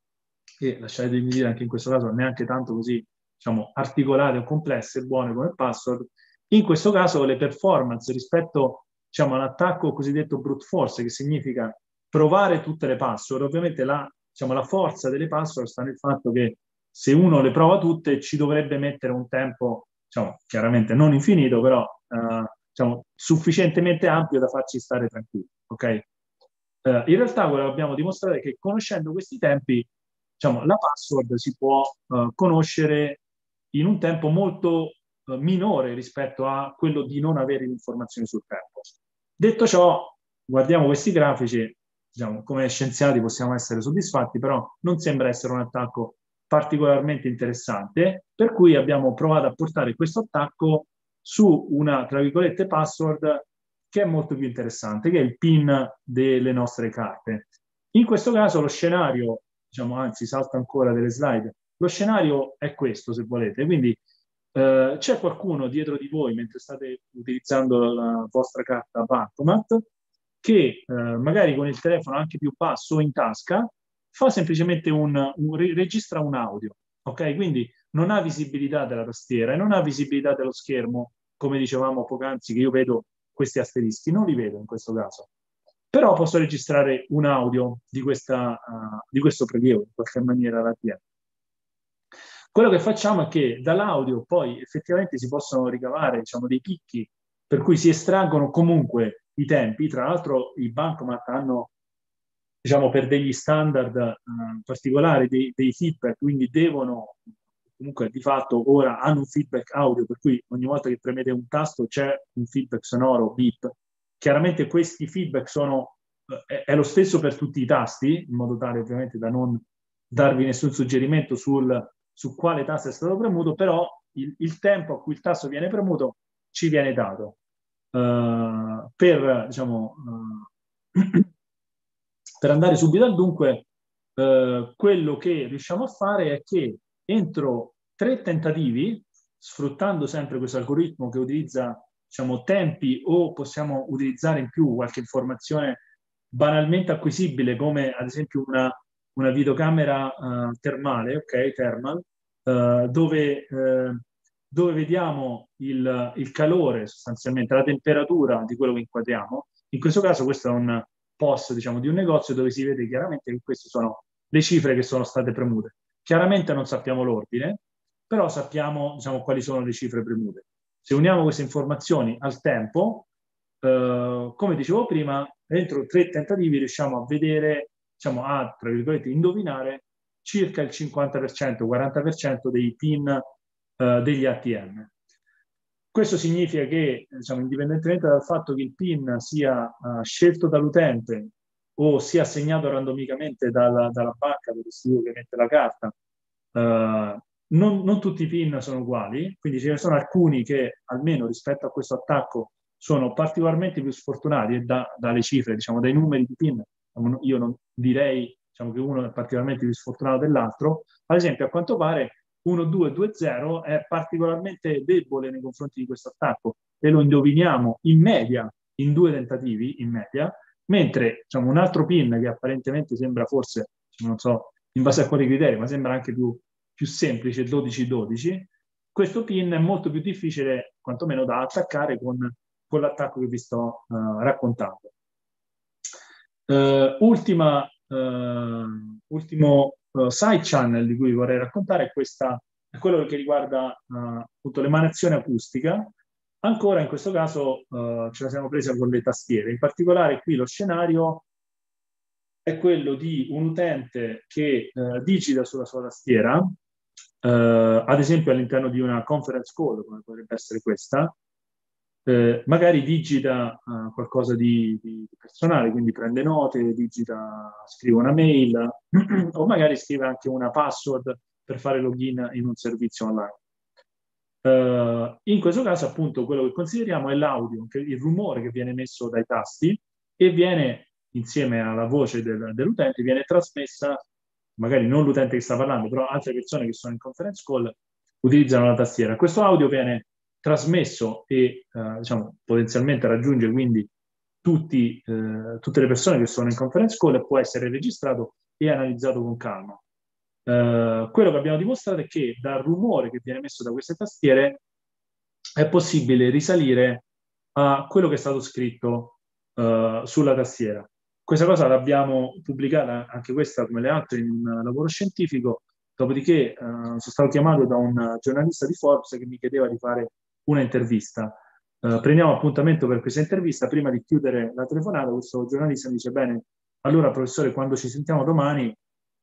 [SPEAKER 3] e lasciatemi dire anche in questo caso neanche tanto così, diciamo, articolate o complesse e buone come password, in questo caso le performance rispetto, diciamo, all'attacco cosiddetto brute force, che significa provare tutte le password, ovviamente la, diciamo, la forza delle password sta nel fatto che se uno le prova tutte ci dovrebbe mettere un tempo, diciamo, chiaramente non infinito, però eh, diciamo, sufficientemente ampio da farci stare tranquilli, ok? Eh, in realtà quello che abbiamo dimostrato è che conoscendo questi tempi, diciamo, la password si può uh, conoscere in un tempo molto uh, minore rispetto a quello di non avere informazioni sul tempo. Detto ciò, guardiamo questi grafici, diciamo, come scienziati possiamo essere soddisfatti, però non sembra essere un attacco particolarmente interessante, per cui abbiamo provato a portare questo attacco su una, tra virgolette, password che è molto più interessante, che è il PIN delle nostre carte. In questo caso lo scenario, diciamo, anzi salta ancora delle slide, lo scenario è questo, se volete, quindi eh, c'è qualcuno dietro di voi mentre state utilizzando la vostra carta Bancomat che eh, magari con il telefono anche più basso o in tasca fa semplicemente un, un registra un audio, ok? Quindi non ha visibilità della tastiera e non ha visibilità dello schermo, come dicevamo poc'anzi, che io vedo questi asterischi, non li vedo in questo caso. Però posso registrare un audio di, questa, uh, di questo prelievo, in qualche maniera alla T M. Quello che facciamo è che dall'audio poi effettivamente si possono ricavare, diciamo, dei picchi, per cui si estraggono comunque i tempi. Tra l'altro i Bancomat hanno, diciamo, per degli standard uh, particolari dei, dei feedback, quindi devono, comunque di fatto ora hanno un feedback audio, per cui ogni volta che premete un tasto c'è un feedback sonoro, beep. Chiaramente questi feedback sono, eh, è lo stesso per tutti i tasti, in modo tale ovviamente da non darvi nessun suggerimento sul, su quale tasto è stato premuto, però il, il tempo a cui il tasto viene premuto ci viene dato. Uh, per, diciamo, uh, per andare subito al dunque, eh, quello che riusciamo a fare è che entro tre tentativi, sfruttando sempre questo algoritmo che utilizza, diciamo, tempi, o possiamo utilizzare in più qualche informazione banalmente acquisibile, come ad esempio una, una videocamera uh, termale, ok, thermal, uh, dove, uh, dove vediamo il, il calore, sostanzialmente la temperatura di quello che inquadriamo. In questo caso questo è un post, diciamo, di un negozio dove si vede chiaramente che queste sono le cifre che sono state premute. Chiaramente non sappiamo l'ordine, però sappiamo, diciamo, quali sono le cifre premute. Se uniamo queste informazioni al tempo, eh, come dicevo prima, entro tre tentativi riusciamo a vedere, diciamo, a, tra virgolette, indovinare circa il cinquanta per cento, quaranta per cento dei PIN eh, degli A T M. Questo significa che, diciamo, indipendentemente dal fatto che il PIN sia uh, scelto dall'utente o sia assegnato randomicamente dalla, dalla banca dell'istituto che mette la carta, uh, non, non tutti i PIN sono uguali, quindi ce ne sono alcuni che, almeno rispetto a questo attacco, sono particolarmente più sfortunati, e da, dalle cifre, diciamo, dai numeri di PIN, io non direi, diciamo, che uno è particolarmente più sfortunato dell'altro. Ad esempio, a quanto pare uno due due zero è particolarmente debole nei confronti di questo attacco e lo indoviniamo in media in due tentativi, in media, mentre, diciamo, un altro PIN che apparentemente sembra forse, non so in base a quali criteri, ma sembra anche più, più semplice, dodici dodici, questo PIN è molto più difficile, quantomeno da attaccare con, con l'attacco che vi sto uh, raccontando. Uh, ultima, uh, ultimo uh, side channel di cui vorrei raccontare è, questa, è quello che riguarda uh, appunto l'emanazione acustica. Ancora in questo caso uh, ce la siamo presa con le tastiere. In particolare qui lo scenario è quello di un utente che uh, digita sulla sua tastiera, uh, ad esempio all'interno di una conference call, come potrebbe essere questa. Eh, magari digita uh, qualcosa di, di personale, quindi prende note, digita, scrive una mail o magari scrive anche una password per fare login in un servizio online. Uh, in questo caso, appunto, quello che consideriamo è l'audio, il rumore che viene emesso dai tasti e viene, insieme alla voce del, dell'utente, viene trasmessa, magari non l'utente che sta parlando, però altre persone che sono in conference call utilizzano la tastiera. Questo audio viene trasmesso e eh, diciamo, potenzialmente raggiunge quindi tutti, eh, tutte le persone che sono in conference call e può essere registrato e analizzato con calma. Eh, quello che abbiamo dimostrato è che dal rumore che viene emesso da queste tastiere è possibile risalire a quello che è stato scritto eh, sulla tastiera. Questa cosa l'abbiamo pubblicata, anche questa come le altre, in un lavoro scientifico. Dopodiché eh, sono stato chiamato da un giornalista di Forbes che mi chiedeva di fare una intervista. Uh, prendiamo appuntamento per questa intervista. Prima di chiudere la telefonata, questo giornalista mi dice: bene, allora professore, quando ci sentiamo domani, uh,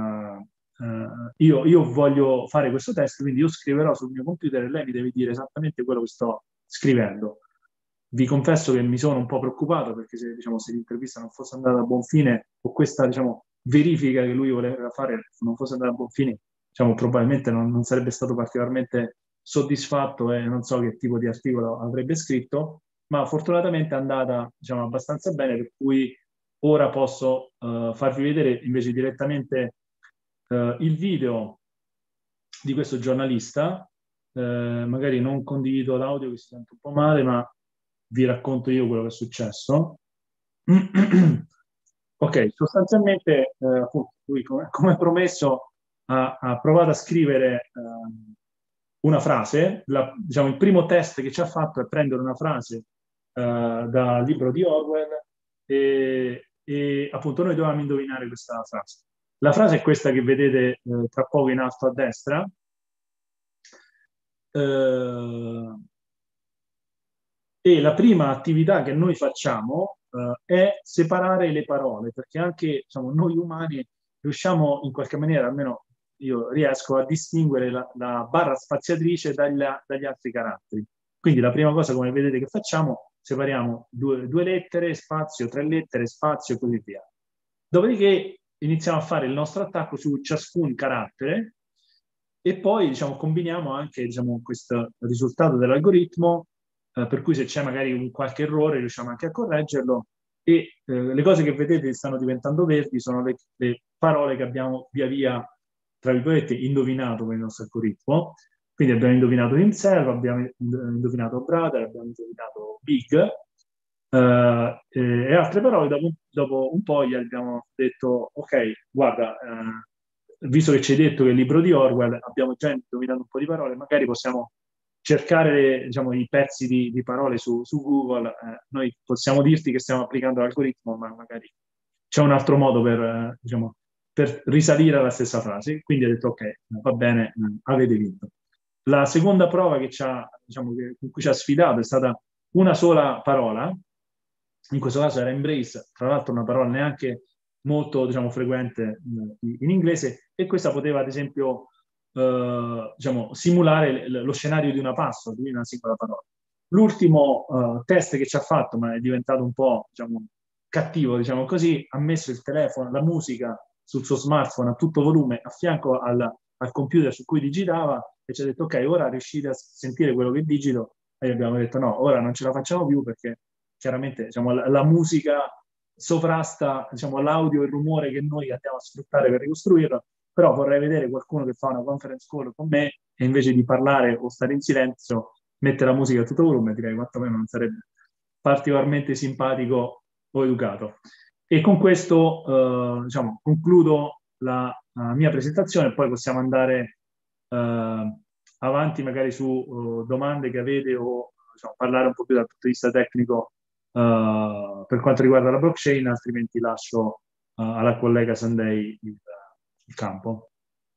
[SPEAKER 3] uh, io, io voglio fare questo test, quindi io scriverò sul mio computer e lei mi deve dire esattamente quello che sto scrivendo. Vi confesso che mi sono un po' preoccupato, perché se, diciamo, se l'intervista non fosse andata a buon fine, o questa, diciamo, verifica che lui voleva fare non fosse andata a buon fine, diciamo, probabilmente non, non sarebbe stato particolarmente soddisfatto e non so che tipo di articolo avrebbe scritto, ma fortunatamente è andata, diciamo, abbastanza bene, per cui ora posso uh, farvi vedere invece direttamente uh, il video di questo giornalista. Uh, magari non condivido l'audio, che si sente un po' male, ma vi racconto io quello che è successo. Ok, sostanzialmente, uh, appunto, lui, come, come promesso, ha, ha provato a scrivere uh, una frase. La, diciamo, il primo test che ci ha fatto è prendere una frase uh, dal libro di Orwell e, e appunto noi dovevamo indovinare questa frase. La frase è questa che vedete uh, tra poco in alto a destra. Uh, e la prima attività che noi facciamo uh, è separare le parole, perché anche, diciamo, noi umani riusciamo in qualche maniera, almeno io riesco a distinguere la, la barra spaziatrice dagli, dagli altri caratteri. Quindi la prima cosa, come vedete che facciamo, separiamo due, due lettere, spazio, tre lettere, spazio e così via. Dopodiché iniziamo a fare il nostro attacco su ciascun carattere e poi, diciamo, combiniamo anche, diciamo, questo risultato dell'algoritmo, eh, per cui se c'è magari un qualche errore riusciamo anche a correggerlo, e eh, le cose che vedete stanno diventando verdi sono le, le parole che abbiamo via via, tra virgolette, indovinato con il nostro algoritmo. Quindi abbiamo indovinato himself, abbiamo indovinato brother, abbiamo indovinato big, Uh, e, e altre parole. Dopo, dopo un po' gli abbiamo detto: ok, guarda, uh, visto che ci hai detto che è il libro di Orwell, abbiamo già indovinato un po' di parole, magari possiamo cercare, diciamo, i pezzi di, di parole su, su Google. Uh, noi possiamo dirti che stiamo applicando l'algoritmo, ma magari c'è un altro modo per, uh, diciamo, per risalire alla stessa frase. Quindi ha detto: ok, va bene, uh, avete vinto. La seconda prova che ci ha, diciamo, che, con cui ci ha sfidato è stata una sola parola. In questo caso era embrace, tra l'altro una parola neanche molto, diciamo, frequente in inglese, e questa poteva ad esempio eh, diciamo, simulare lo scenario di una password, di una singola parola. L'ultimo eh, test che ci ha fatto, ma è diventato un po', diciamo, cattivo, diciamo così, ha messo il telefono, la musica sul suo smartphone a tutto volume a fianco al, al computer su cui digitava, e ci ha detto: ok, ora riuscite a sentire quello che digito? E abbiamo detto: no, ora non ce la facciamo più, perché chiaramente, diciamo, la, la musica sovrasta, diciamo, l'audio e il rumore che noi andiamo a sfruttare per ricostruirlo. Però vorrei vedere qualcuno che fa una conference call con me e invece di parlare o stare in silenzio mette la musica a tutto volume. Direi quantomeno non sarebbe particolarmente simpatico o educato. E con questo eh, diciamo, concludo la, la mia presentazione, e poi possiamo andare eh, avanti magari su uh, domande che avete, o, diciamo, parlare un po' più dal punto di vista tecnico Uh, per quanto riguarda la blockchain, altrimenti lascio uh, alla collega Sandei il, il campo.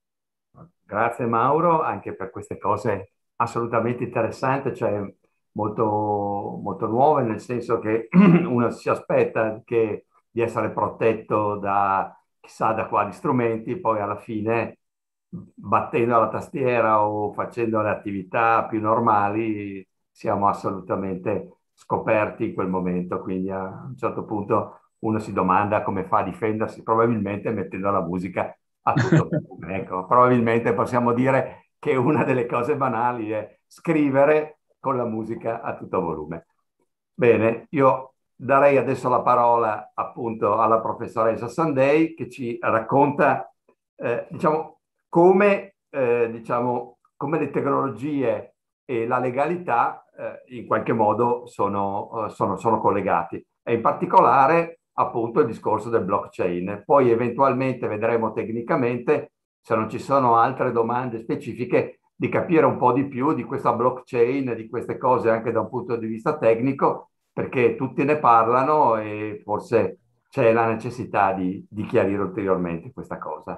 [SPEAKER 1] Grazie Mauro, anche per queste cose assolutamente interessanti, cioè molto, molto nuove, nel senso che uno si aspetta che, di essere protetto da chissà da quali strumenti, poi alla fine, battendo la tastiera o facendo le attività più normali, siamo assolutamente scoperti in quel momento. Quindi a un certo punto uno si domanda come fa a difendersi, probabilmente mettendo la musica a tutto volume. Ecco, probabilmente possiamo dire che una delle cose banali è scrivere con la musica a tutto volume. Bene, io darei adesso la parola appunto alla professoressa Sandei, che ci racconta eh, diciamo, come, eh, diciamo, come le tecnologie e la legalità eh, in qualche modo sono, eh, sono, sono collegati, e in particolare appunto il discorso del blockchain. Poi eventualmente vedremo tecnicamente, se non ci sono altre domande specifiche, di capire un po' di più di questa blockchain, di queste cose anche da un punto di vista tecnico, perché tutti ne parlano e forse c'è la necessità di, di chiarire ulteriormente questa cosa.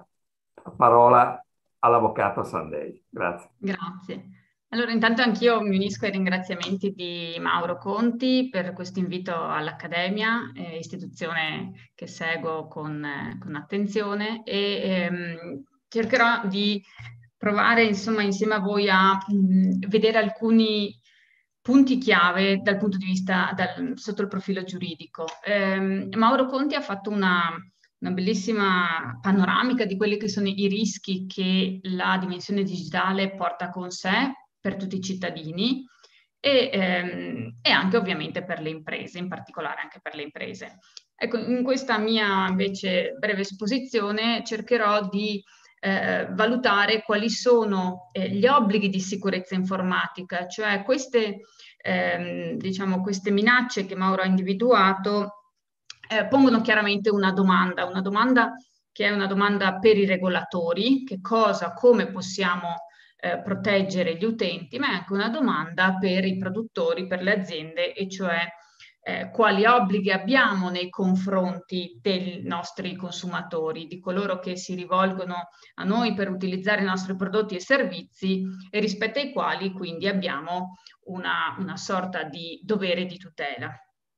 [SPEAKER 1] Parola all'avvocato Sandei. Grazie.
[SPEAKER 4] Grazie. Allora, intanto anch'io mi unisco ai ringraziamenti di Mauro Conti per questo invito all'Accademia, eh, istituzione che seguo con, eh, con attenzione, e ehm, cercherò di provare, insomma, insieme a voi a mh, vedere alcuni punti chiave dal punto di vista, dal, sotto il profilo giuridico. Eh, Mauro Conti ha fatto una una bellissima panoramica di quelli che sono i rischi che la dimensione digitale porta con sé per tutti i cittadini e, ehm, e anche ovviamente per le imprese, in particolare anche per le imprese. Ecco, in questa mia invece breve esposizione cercherò di eh, valutare quali sono eh, gli obblighi di sicurezza informatica, cioè queste, ehm, diciamo, queste minacce che Mauro ha individuato Eh, pongono chiaramente una domanda, una domanda che è una domanda per i regolatori: che cosa, come possiamo eh, proteggere gli utenti, ma è anche una domanda per i produttori, per le aziende, e cioè eh, quali obblighi abbiamo nei confronti dei nostri consumatori, di coloro che si rivolgono a noi per utilizzare i nostri prodotti e servizi, e rispetto ai quali quindi abbiamo una, una sorta di dovere di tutela.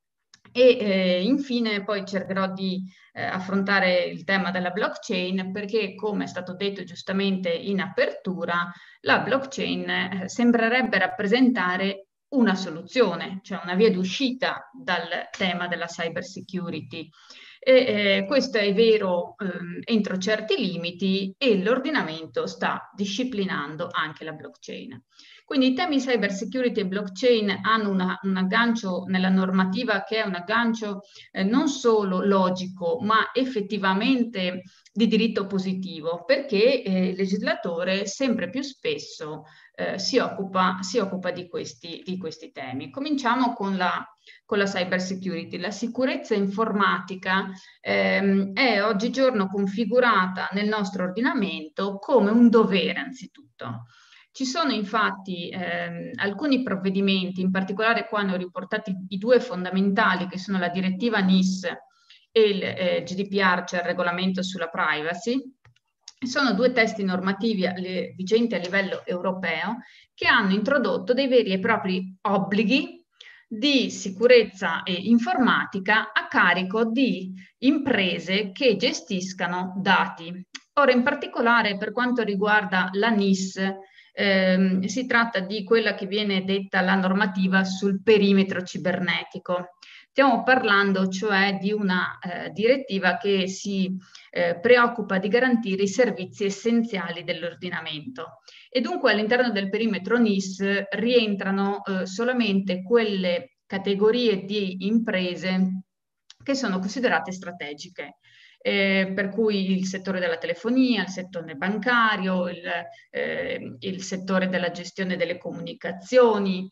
[SPEAKER 4] E eh, infine poi cercherò di eh, affrontare il tema della blockchain, perché, come è stato detto giustamente in apertura, la blockchain eh, sembrerebbe rappresentare una soluzione, cioè una via d'uscita dal tema della cyber security. E, eh, questo è vero eh, entro certi limiti, e l'ordinamento sta disciplinando anche la blockchain. Quindi i temi cyber security e blockchain hanno una, un aggancio nella normativa che è un aggancio eh, non solo logico, ma effettivamente di diritto positivo, perché eh, il legislatore sempre più spesso eh, si occupa, si occupa di, questi, di questi temi. Cominciamo con la, con la cyber security. La sicurezza informatica ehm, è oggigiorno configurata nel nostro ordinamento come un dovere anzitutto. Ci sono infatti ehm, alcuni provvedimenti, in particolare qua ne ho riportati i due fondamentali, che sono la direttiva N I S e il eh, G D P R, cioè il regolamento sulla privacy. Sono due testi normativi le, vigenti a livello europeo che hanno introdotto dei veri e propri obblighi di sicurezza e informatica a carico di imprese che gestiscano dati. Ora, in particolare per quanto riguarda la N I S, ehm, si tratta di quella che viene detta la normativa sul perimetro cibernetico. Stiamo parlando cioè di una eh, direttiva che si eh, preoccupa di garantire i servizi essenziali dell'ordinamento e dunque all'interno del perimetro N I S rientrano eh, solamente quelle categorie di imprese che sono considerate strategiche. Eh, per cui il settore della telefonia, il settore bancario, il, eh, il settore della gestione delle comunicazioni.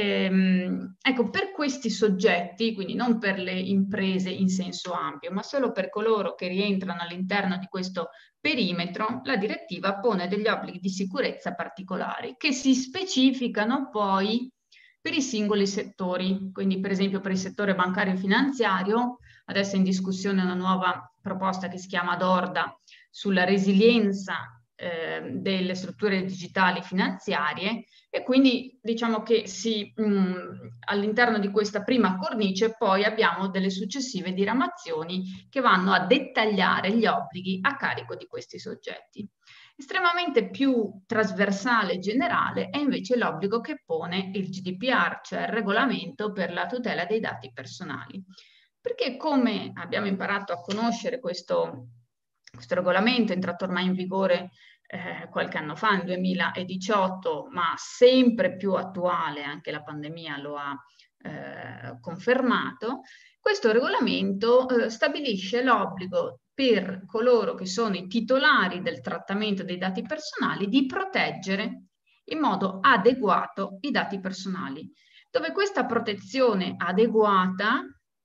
[SPEAKER 4] Ehm, ecco, per questi soggetti, quindi non per le imprese in senso ampio, ma solo per coloro che rientrano all'interno di questo perimetro, la direttiva pone degli obblighi di sicurezza particolari che si specificano poi per i singoli settori. Quindi per esempio per il settore bancario e finanziario, adesso è in discussione una nuova proposta che si chiama DORDA sulla resilienza eh, delle strutture digitali finanziarie e quindi diciamo che si, all'interno di questa prima cornice poi abbiamo delle successive diramazioni che vanno a dettagliare gli obblighi a carico di questi soggetti. Estremamente più trasversale e generale è invece l'obbligo che pone il G D P R, cioè il regolamento per la tutela dei dati personali. Perché come abbiamo imparato a conoscere questo, questo regolamento, è entrato ormai in vigore eh, qualche anno fa, nel duemiladiciotto, ma sempre più attuale, anche la pandemia lo ha eh, confermato, questo regolamento eh, stabilisce l'obbligo per coloro che sono i titolari del trattamento dei dati personali di proteggere in modo adeguato i dati personali, dove questa protezione adeguata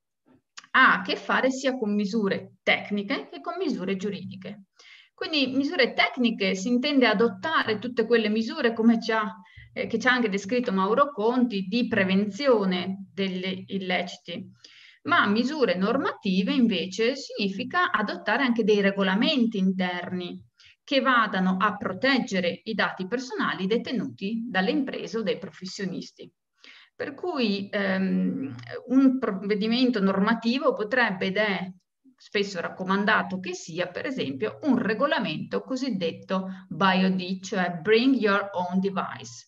[SPEAKER 4] ha a che fare sia con misure tecniche che con misure giuridiche. Quindi misure tecniche si intende adottare tutte quelle misure come ci ha, eh, che ci ha anche descritto Mauro Conti di prevenzione degli illeciti. Ma misure normative invece significa adottare anche dei regolamenti interni che vadano a proteggere i dati personali detenuti dalle imprese o dai professionisti. Per cui ehm, un provvedimento normativo potrebbe, ed è spesso raccomandato che sia, per esempio, un regolamento cosiddetto B I O D, cioè Bring Your Own Device.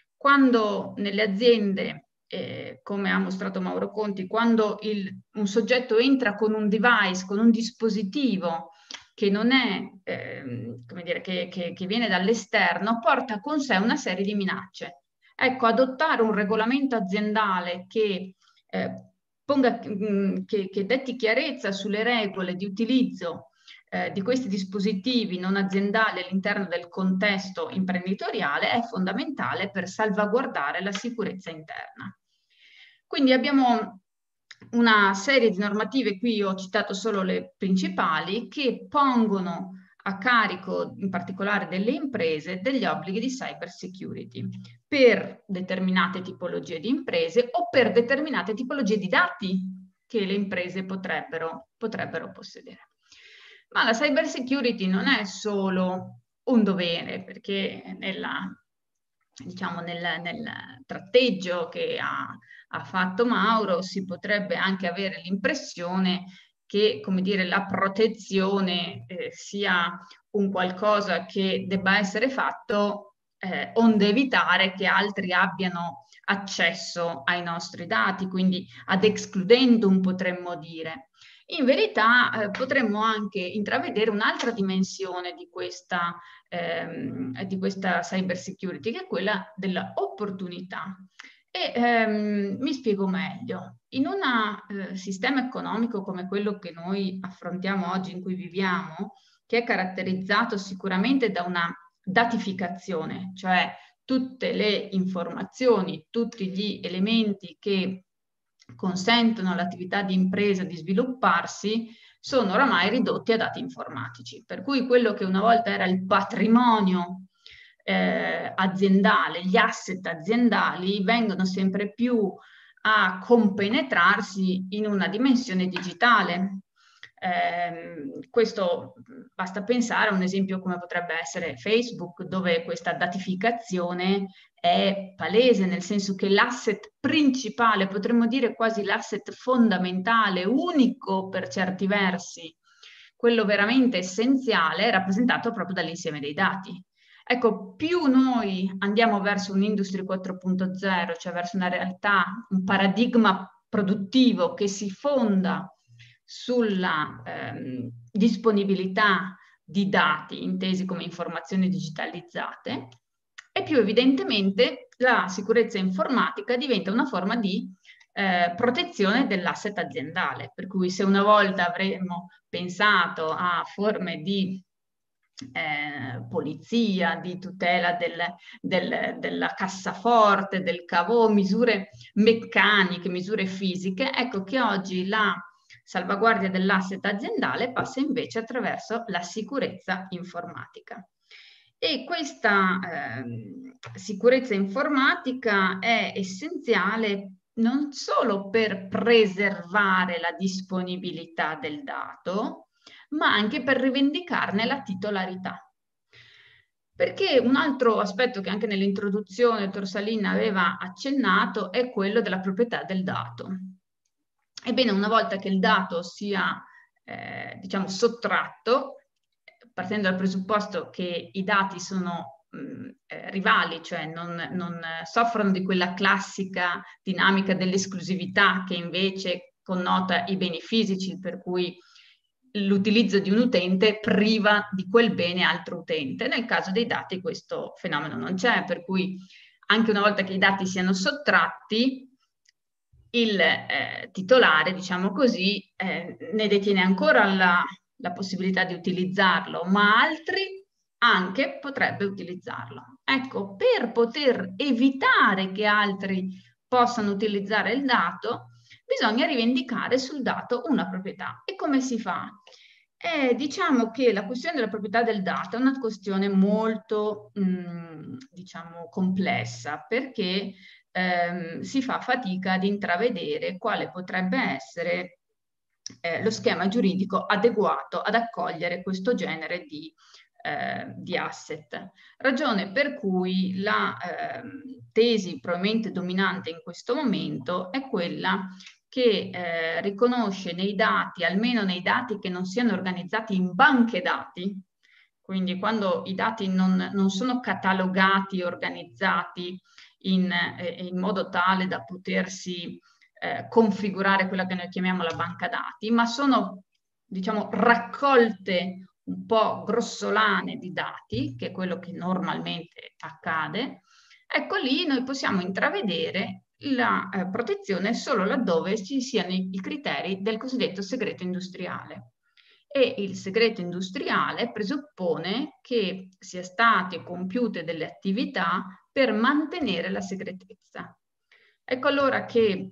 [SPEAKER 4] Quando nelle aziende Eh, come ha mostrato Mauro Conti, quando il, un soggetto entra con un device, con un dispositivo che non è, eh, come dire, che, che, che viene dall'esterno, porta con sé una serie di minacce. Ecco, adottare un regolamento aziendale che, eh, ponga, mh, che, che detti chiarezza sulle regole di utilizzo Eh, di questi dispositivi non aziendali all'interno del contesto imprenditoriale è fondamentale per salvaguardare la sicurezza interna. Quindi abbiamo una serie di normative, qui ho citato solo le principali, che pongono a carico in particolare delle imprese degli obblighi di cyber security per determinate tipologie di imprese o per determinate tipologie di dati che le imprese potrebbero, potrebbero possedere. Ma la cyber security non è solo un dovere, perché nella, diciamo, nel, nel tratteggio che ha, ha fatto Mauro si potrebbe anche avere l'impressione che, come dire, la protezione eh, sia un qualcosa che debba essere fatto eh, onde evitare che altri abbiano accesso ai nostri dati, quindi ad excludendum potremmo dire. In verità eh, potremmo anche intravedere un'altra dimensione di questa, ehm, di questa cyber security, che è quella della opportunità. E ehm, mi spiego meglio. In un eh, sistema economico come quello che noi affrontiamo oggi, in cui viviamo, che è caratterizzato sicuramente da una datificazione, cioè tutte le informazioni, tutti gli elementi che consentono all'attività di impresa di svilupparsi, sono oramai ridotti a dati informatici. Per cui quello che una volta era il patrimonio eh, aziendale, gli asset aziendali, vengono sempre più a compenetrarsi in una dimensione digitale. Eh, questo basta pensare a un esempio come potrebbe essere Facebook, dove questa datificazione è palese, nel senso che l'asset principale, potremmo dire quasi l'asset fondamentale, unico per certi versi, quello veramente essenziale, è rappresentato proprio dall'insieme dei dati. Ecco, più noi andiamo verso un'industria quattro punto zero, cioè verso una realtà, un paradigma produttivo che si fonda sulla ehm, disponibilità di dati intesi come informazioni digitalizzate, e più evidentemente la sicurezza informatica diventa una forma di eh, protezione dell'asset aziendale, per cui se una volta avremmo pensato a forme di eh, polizia, di tutela del, del, della cassaforte, del cavo, misure meccaniche, misure fisiche, ecco che oggi la salvaguardia dell'asset aziendale passa invece attraverso la sicurezza informatica. E questa eh, sicurezza informatica è essenziale non solo per preservare la disponibilità del dato, ma anche per rivendicarne la titolarità. Perché un altro aspetto che anche nell'introduzione il dottor Salina aveva accennato è quello della proprietà del dato. Ebbene, una volta che il dato sia, eh, diciamo, sottratto, partendo dal presupposto che i dati sono mh, eh, rivali, cioè non, non soffrono di quella classica dinamica dell'esclusività che invece connota i beni fisici, per cui l'utilizzo di un utente priva di quel bene altro utente. Nel caso dei dati questo fenomeno non c'è, per cui anche una volta che i dati siano sottratti, il eh, titolare, diciamo così, eh, ne detiene ancora la, la possibilità di utilizzarlo, ma altri anche potrebbe utilizzarlo. Ecco, per poter evitare che altri possano utilizzare il dato, bisogna rivendicare sul dato una proprietà. E come si fa? Eh, diciamo che la questione della proprietà del dato è una questione molto, mh, diciamo, complessa, perché ehm, si fa fatica ad intravedere quale potrebbe essere eh, lo schema giuridico adeguato ad accogliere questo genere di, eh, di asset. Ragione per cui la eh, tesi probabilmente dominante in questo momento è quella che eh, riconosce nei dati, almeno nei dati che non siano organizzati in banche dati, quindi quando i dati non, non sono catalogati e organizzati in, eh, in modo tale da potersi eh, configurare quella che noi chiamiamo la banca dati, ma sono, diciamo, raccolte un po' grossolane di dati, che è quello che normalmente accade. Ecco, lì noi possiamo intravedere la eh, protezione solo laddove ci siano i, i criteri del cosiddetto segreto industriale. E il segreto industriale presuppone che sia state compiute delle attività per mantenere la segretezza. Ecco allora che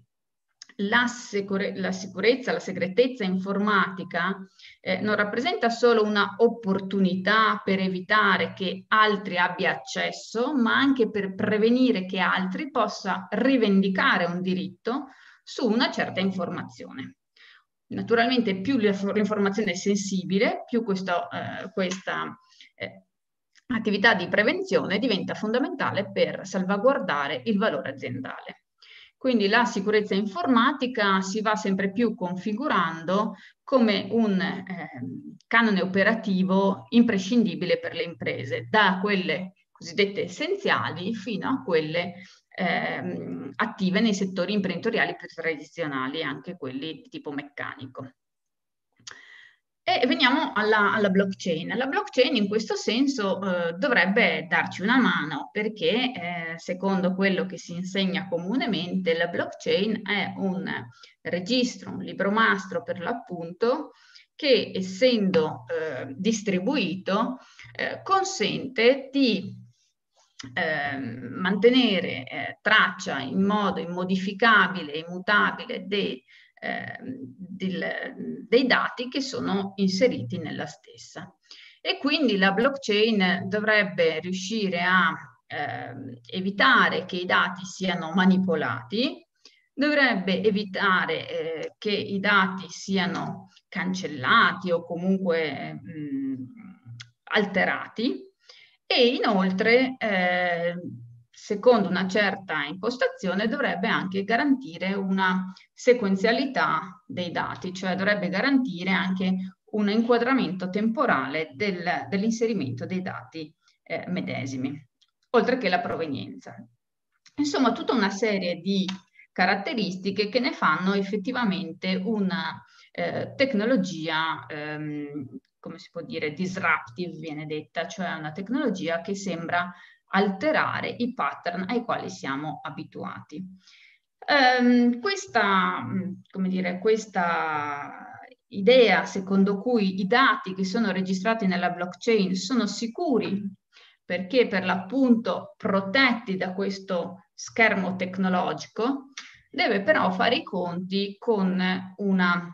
[SPEAKER 4] la, sicure la sicurezza, la segretezza informatica eh, non rappresenta solo una opportunità per evitare che altri abbia accesso, ma anche per prevenire che altri possa rivendicare un diritto su una certa informazione. Naturalmente più l'informazione è sensibile, più questo, eh, questa eh, attività di prevenzione diventa fondamentale per salvaguardare il valore aziendale. Quindi la sicurezza informatica si va sempre più configurando come un eh, canone operativo imprescindibile per le imprese, da quelle cosiddette essenziali fino a quelle eh, attive nei settori imprenditoriali più tradizionali, anche quelli di tipo meccanico. E veniamo alla, alla blockchain. La blockchain in questo senso eh, dovrebbe darci una mano perché eh, secondo quello che si insegna comunemente la blockchain è un registro, un libro mastro per l'appunto che essendo eh, distribuito eh, consente di eh, mantenere eh, traccia in modo immodificabile e immutabile dei Eh, del, dei dati che sono inseriti nella stessa. E quindi la blockchain dovrebbe riuscire a eh, evitare che i dati siano manipolati, dovrebbe evitare eh, che i dati siano cancellati o comunque mh, alterati e inoltre eh, secondo una certa impostazione dovrebbe anche garantire una sequenzialità dei dati, cioè dovrebbe garantire anche un inquadramento temporale del, dell'inserimento dei dati eh, medesimi, oltre che la provenienza. Insomma, tutta una serie di caratteristiche che ne fanno effettivamente una eh, tecnologia, ehm, come si può dire, disruptive viene detta, cioè una tecnologia che sembra alterare i pattern ai quali siamo abituati. Um, questa, come dire, questa idea secondo cui i dati che sono registrati nella blockchain sono sicuri perché per l'appunto protetti da questo schermo tecnologico, deve però fare i conti con una,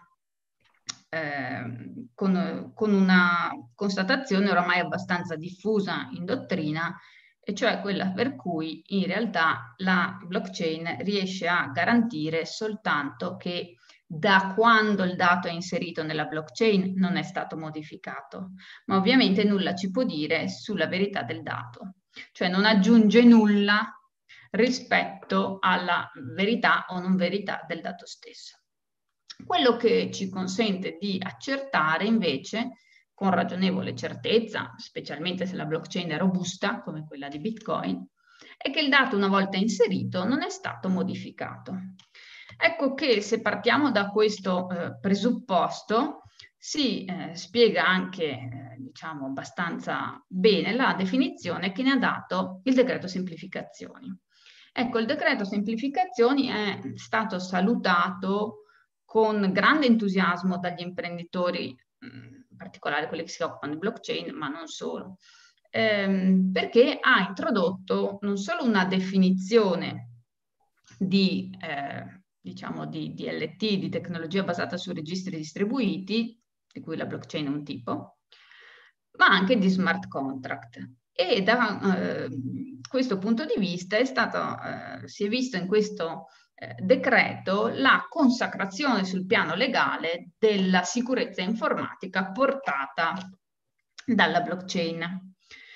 [SPEAKER 4] eh, con, con una constatazione oramai abbastanza diffusa in dottrina, e cioè quella per cui in realtà la blockchain riesce a garantire soltanto che da quando il dato è inserito nella blockchain non è stato modificato, ma ovviamente nulla ci può dire sulla verità del dato, cioè non aggiunge nulla rispetto alla verità o non verità del dato stesso. Quello che ci consente di accertare invece con ragionevole certezza, specialmente se la blockchain è robusta come quella di Bitcoin, è che il dato una volta inserito non è stato modificato. Ecco che se partiamo da questo eh, presupposto si eh, spiega anche eh, diciamo abbastanza bene la definizione che ne ha dato il decreto semplificazioni. Ecco, il decreto semplificazioni è stato salutato con grande entusiasmo dagli imprenditori, in particolare quelli che si occupano di blockchain, ma non solo, ehm, perché ha introdotto non solo una definizione di, eh, diciamo, di D L T, di tecnologia basata su registri distribuiti, di cui la blockchain è un tipo, ma anche di smart contract. E da eh, questo punto di vista è stato, eh, si è visto in questo eh, decreto la consacrazione sul piano legale della sicurezza informatica portata dalla blockchain.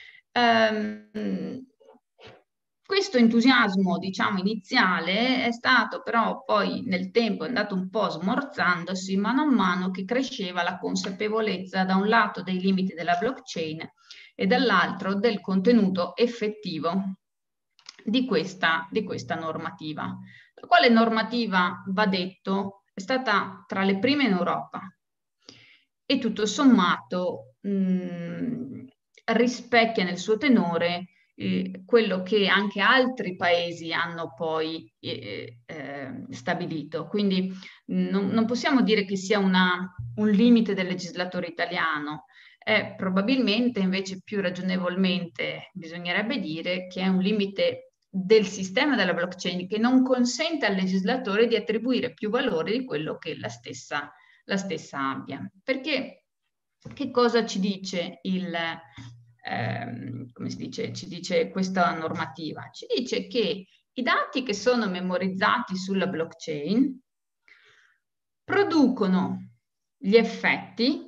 [SPEAKER 4] Um, questo entusiasmo, diciamo, iniziale è stato però poi nel tempo è andato un po' smorzandosi mano a mano che cresceva la consapevolezza da un lato dei limiti della blockchain e dall'altro del contenuto effettivo di questa, di questa normativa. La quale normativa, va detto, è stata tra le prime in Europa e tutto sommato mh, rispecchia nel suo tenore eh, quello che anche altri paesi hanno poi eh, eh, stabilito. Quindi non, non possiamo dire che sia una, un limite del legislatore italiano, è probabilmente invece più ragionevolmente bisognerebbe dire che è un limite del sistema della blockchain che non consente al legislatore di attribuire più valore di quello che la stessa, la stessa abbia. Perché che cosa ci dice il, ehm, come si dice, ci dice questa normativa? Ci dice che i dati che sono memorizzati sulla blockchain producono gli effetti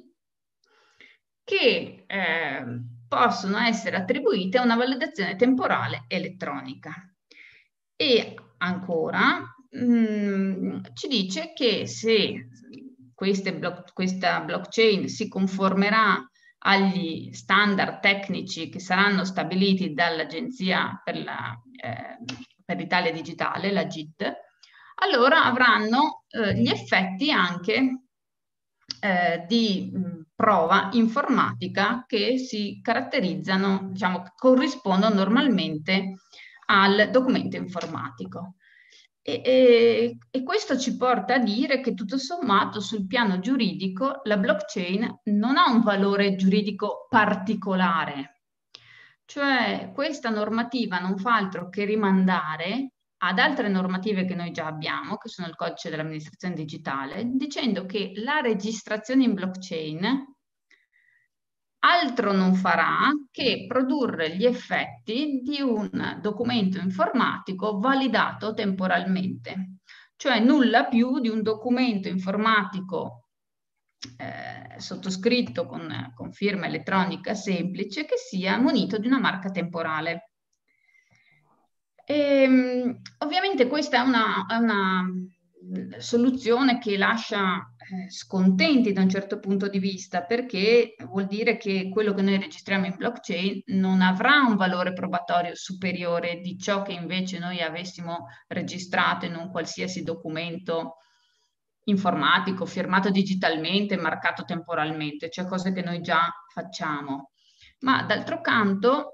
[SPEAKER 4] che eh, possono essere attribuite a una validazione temporale elettronica. E ancora mh, ci dice che se queste blo- questa blockchain si conformerà agli standard tecnici che saranno stabiliti dall'Agenzia per la, eh, per l'Italia Digitale, la G I D, allora avranno eh, gli effetti anche eh, di mh, prova informatica che si caratterizzano, diciamo, corrispondono normalmente al documento informatico. E, e, e questo ci porta a dire che tutto sommato sul piano giuridico la blockchain non ha un valore giuridico particolare, cioè questa normativa non fa altro che rimandare ad altre normative che noi già abbiamo, che sono il codice dell'amministrazione digitale, dicendo che la registrazione in blockchain altro non farà che produrre gli effetti di un documento informatico validato temporalmente, cioè nulla più di un documento informatico eh, sottoscritto con, con firma elettronica semplice che sia munito di una marca temporale. E, ovviamente questa è una, è una soluzione che lascia eh, scontenti da un certo punto di vista, perché vuol dire che quello che noi registriamo in blockchain non avrà un valore probatorio superiore di ciò che invece noi avessimo registrato in un qualsiasi documento informatico, firmato digitalmente, marcato temporalmente, cioè cose che noi già facciamo. Ma d'altro canto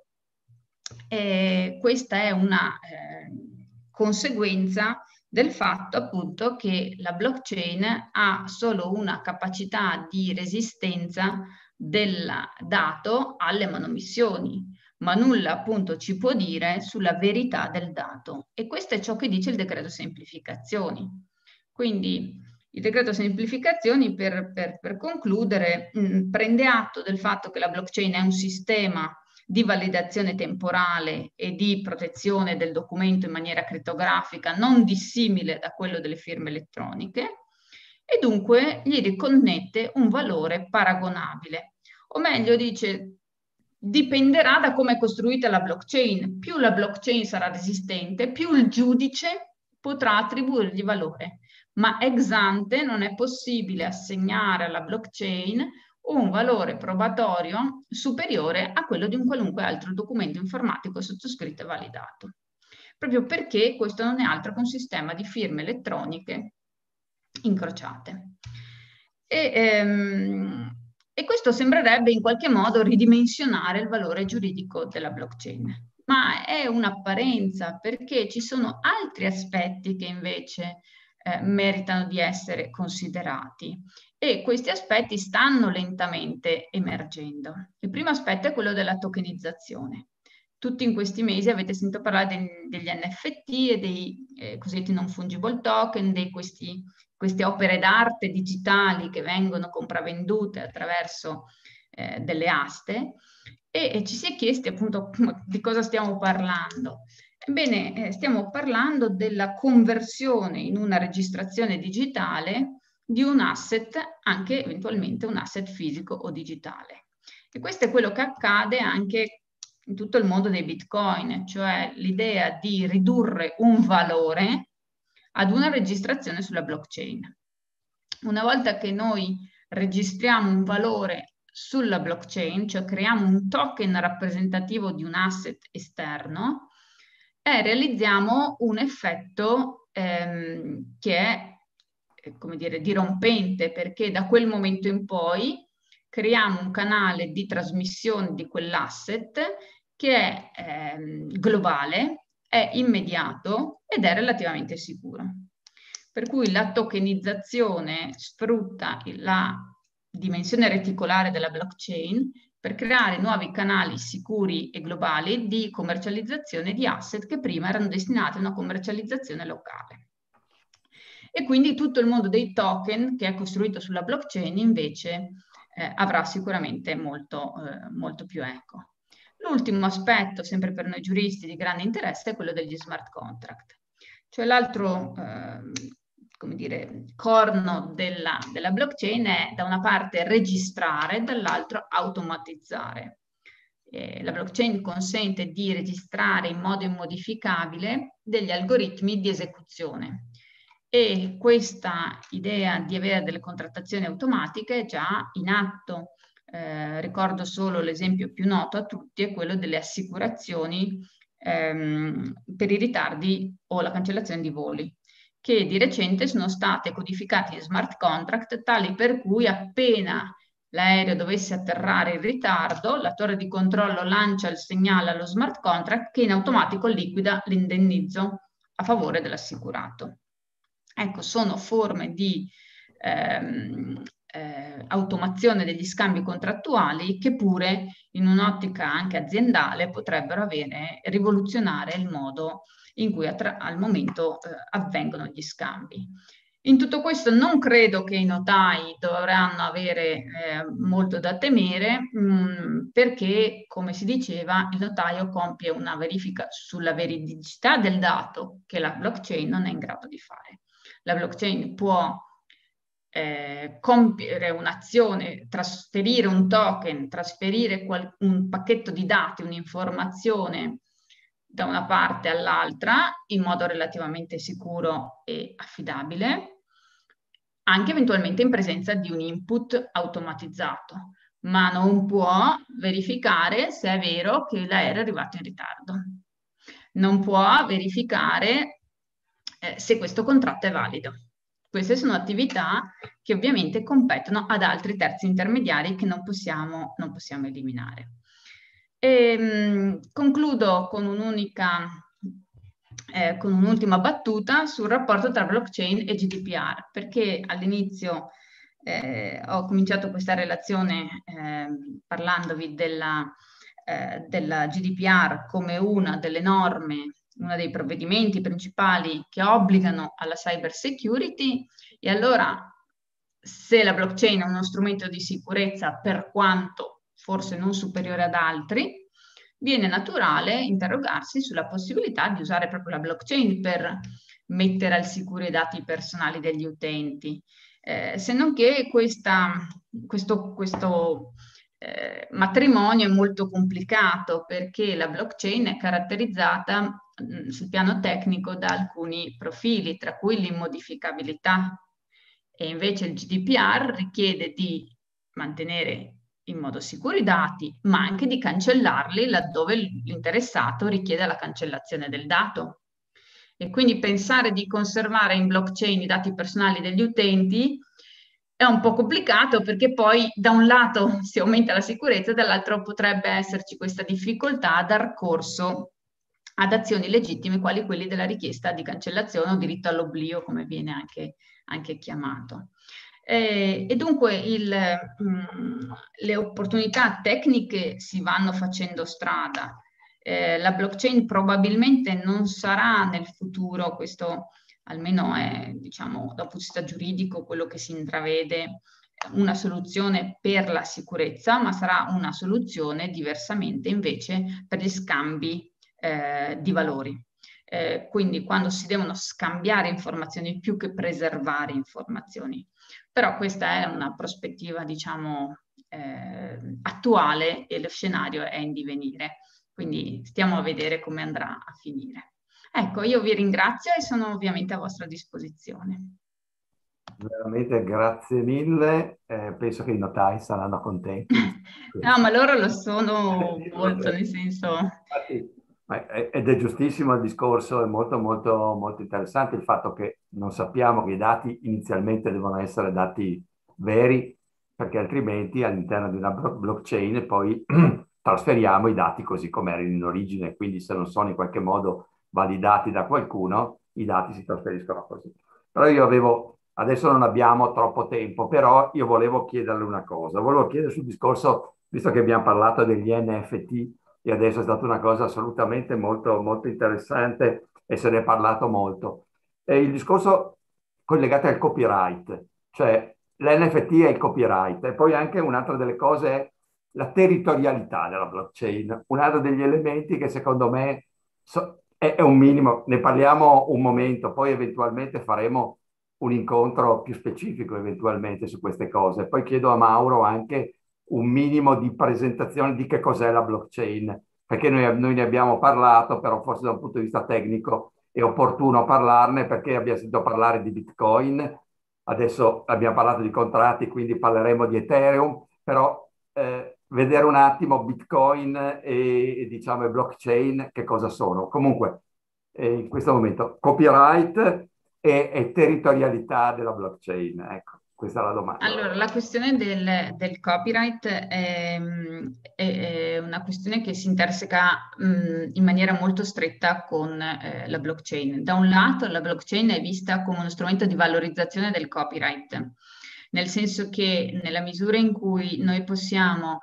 [SPEAKER 4] Eh, questa è una eh, conseguenza del fatto appunto che la blockchain ha solo una capacità di resistenza del dato alle manomissioni, ma nulla appunto ci può dire sulla verità del dato. E questo è ciò che dice il decreto semplificazioni. Quindi il decreto semplificazioni, per, per, per concludere, mh, prende atto del fatto che la blockchain è un sistema di validazione temporale e di protezione del documento in maniera crittografica non dissimile da quello delle firme elettroniche e dunque gli riconnette un valore paragonabile. O meglio dice, dipenderà da come è costruita la blockchain. Più la blockchain sarà resistente, più il giudice potrà attribuirgli valore. Ma ex ante non è possibile assegnare alla blockchain un valore probatorio superiore a quello di un qualunque altro documento informatico sottoscritto e validato, proprio perché questo non è altro che un sistema di firme elettroniche incrociate. E, ehm, e questo sembrerebbe in qualche modo ridimensionare il valore giuridico della blockchain, ma è un'apparenza, perché ci sono altri aspetti che invece eh, meritano di essere considerati. E questi aspetti stanno lentamente emergendo. Il primo aspetto è quello della tokenizzazione. Tutti in questi mesi avete sentito parlare de degli N F T e dei eh, cosiddetti non fungible token, di questi, queste opere d'arte digitali che vengono compravendute attraverso eh, delle aste, e, e ci si è chiesti appunto di cosa stiamo parlando. Ebbene, eh, stiamo parlando della conversione in una registrazione digitale di un asset, anche eventualmente un asset fisico o digitale. E questo è quello che accade anche in tutto il mondo dei bitcoin, cioè l'idea di ridurre un valore ad una registrazione sulla blockchain. Una volta che noi registriamo un valore sulla blockchain, cioè creiamo un token rappresentativo di un asset esterno, e realizziamo un effetto ehm, che è come dire, dirompente, perché da quel momento in poi creiamo un canale di trasmissione di quell'asset che è eh, globale, è immediato ed è relativamente sicuro. Per cui la tokenizzazione sfrutta la dimensione reticolare della blockchain per creare nuovi canali sicuri e globali di commercializzazione di asset che prima erano destinati a una commercializzazione locale. E quindi tutto il mondo dei token che è costruito sulla blockchain invece eh, avrà sicuramente molto, eh, molto più eco. L'ultimo aspetto, sempre per noi giuristi di grande interesse, è quello degli smart contract. Cioè l'altro, eh, come dire, corno della, della blockchain è da una parte registrare, dall'altro automatizzare. Eh, la blockchain consente di registrare in modo immodificabile degli algoritmi di esecuzione. E questa idea di avere delle contrattazioni automatiche è già in atto. Eh, ricordo solo l'esempio più noto a tutti, è quello delle assicurazioni ehm, per i ritardi o la cancellazione di voli, che di recente sono state codificate in smart contract, tali per cui appena l'aereo dovesse atterrare in ritardo, la torre di controllo lancia il segnale allo smart contract che in automatico liquida l'indennizzo a favore dell'assicurato. Ecco, sono forme di ehm, eh, automazione degli scambi contrattuali che pure in un'ottica anche aziendale potrebbero avere, rivoluzionare il modo in cui al momento eh, avvengono gli scambi. In tutto questo non credo che i notai dovranno avere eh, molto da temere mh, perché, come si diceva, il notaio compie una verifica sulla veridicità del dato che la blockchain non è in grado di fare. La blockchain può eh, compiere un'azione, trasferire un token, trasferire un pacchetto di dati, un'informazione da una parte all'altra in modo relativamente sicuro e affidabile, anche eventualmente in presenza di un input automatizzato, ma non può verificare se è vero che l'aereo è arrivato in ritardo. Non può verificare eh, se questo contratto è valido. Queste sono attività che ovviamente competono ad altri terzi intermediari che non possiamo, non possiamo eliminare. E, mh, concludo con un'unica, eh, con un'ultima battuta sul rapporto tra blockchain e G D P R, perché all'inizio eh, ho cominciato questa relazione eh, parlandovi della, eh, della G D P R come una delle norme, uno dei provvedimenti principali che obbligano alla cyber security, e allora se la blockchain è uno strumento di sicurezza per quanto forse non superiore ad altri, viene naturale interrogarsi sulla possibilità di usare proprio la blockchain per mettere al sicuro i dati personali degli utenti. Eh, se non che questa, questo, questo eh, matrimonio è molto complicato perché la blockchain è caratterizzata mh, sul piano tecnico da alcuni profili, tra cui l'immodificabilità, e invece il G D P R richiede di mantenere in modo sicuro i dati, ma anche di cancellarli laddove l'interessato richiede la cancellazione del dato. E quindi pensare di conservare in blockchain i dati personali degli utenti è un po' complicato perché poi da un lato si aumenta la sicurezza, dall'altro potrebbe esserci questa difficoltà a dar corso ad azioni legittime quali quelli della richiesta di cancellazione o diritto all'oblio, come viene anche, anche chiamato. Eh, e dunque il, mh, le opportunità tecniche si vanno facendo strada. Eh, la blockchain probabilmente non sarà nel futuro, questo almeno è, diciamo, dal punto di vista giuridico quello che si intravede, una soluzione per la sicurezza, ma sarà una soluzione diversamente invece per gli scambi eh, di valori. Eh, quindi quando si devono scambiare informazioni più che preservare informazioni. Però questa è una prospettiva, diciamo, eh, attuale e lo scenario è in divenire. Quindi stiamo a vedere come andrà a finire. Ecco, io vi ringrazio e sono ovviamente a vostra disposizione.
[SPEAKER 1] Veramente grazie mille, eh, penso che i notai saranno contenti.
[SPEAKER 4] No, ma loro lo sono molto, nel senso...
[SPEAKER 1] Ed è giustissimo il discorso, è molto molto molto interessante il fatto che non sappiamo che i dati inizialmente devono essere dati veri, perché altrimenti all'interno di una blockchain poi trasferiamo i dati così come erano in origine, quindi se non sono in qualche modo validati da qualcuno, i dati si trasferiscono così. Però io avevo, adesso non abbiamo troppo tempo, però io volevo chiederle una cosa, volevo chiedere sul discorso, visto che abbiamo parlato degli N F T, e adesso è stata una cosa assolutamente molto, molto interessante e se ne è parlato molto. E il discorso collegato al copyright, cioè l'N F T è il copyright, e poi anche un'altra delle cose è la territorialità della blockchain, un altro degli elementi che secondo me so, è, è un minimo, ne parliamo un momento, poi eventualmente faremo un incontro più specifico eventualmente su queste cose. Poi chiedo a Mauro anche un minimo di presentazione di che cos'è la blockchain, perché noi, noi ne abbiamo parlato, però forse da un punto di vista tecnico è opportuno parlarne, perché abbiamo sentito parlare di Bitcoin, adesso abbiamo parlato di contratti, quindi parleremo di Ethereum, però eh, vedere un attimo Bitcoin e, e diciamo e blockchain che cosa sono. Comunque, eh, in questo momento, copyright e, e territorialità della blockchain, ecco. Questa è la domanda.
[SPEAKER 4] Allora, la questione del, del copyright è, è una questione che si interseca mh, in maniera molto stretta con eh, la blockchain. Da un lato, la blockchain è vista come uno strumento di valorizzazione del copyright, nel senso che nella misura in cui noi possiamo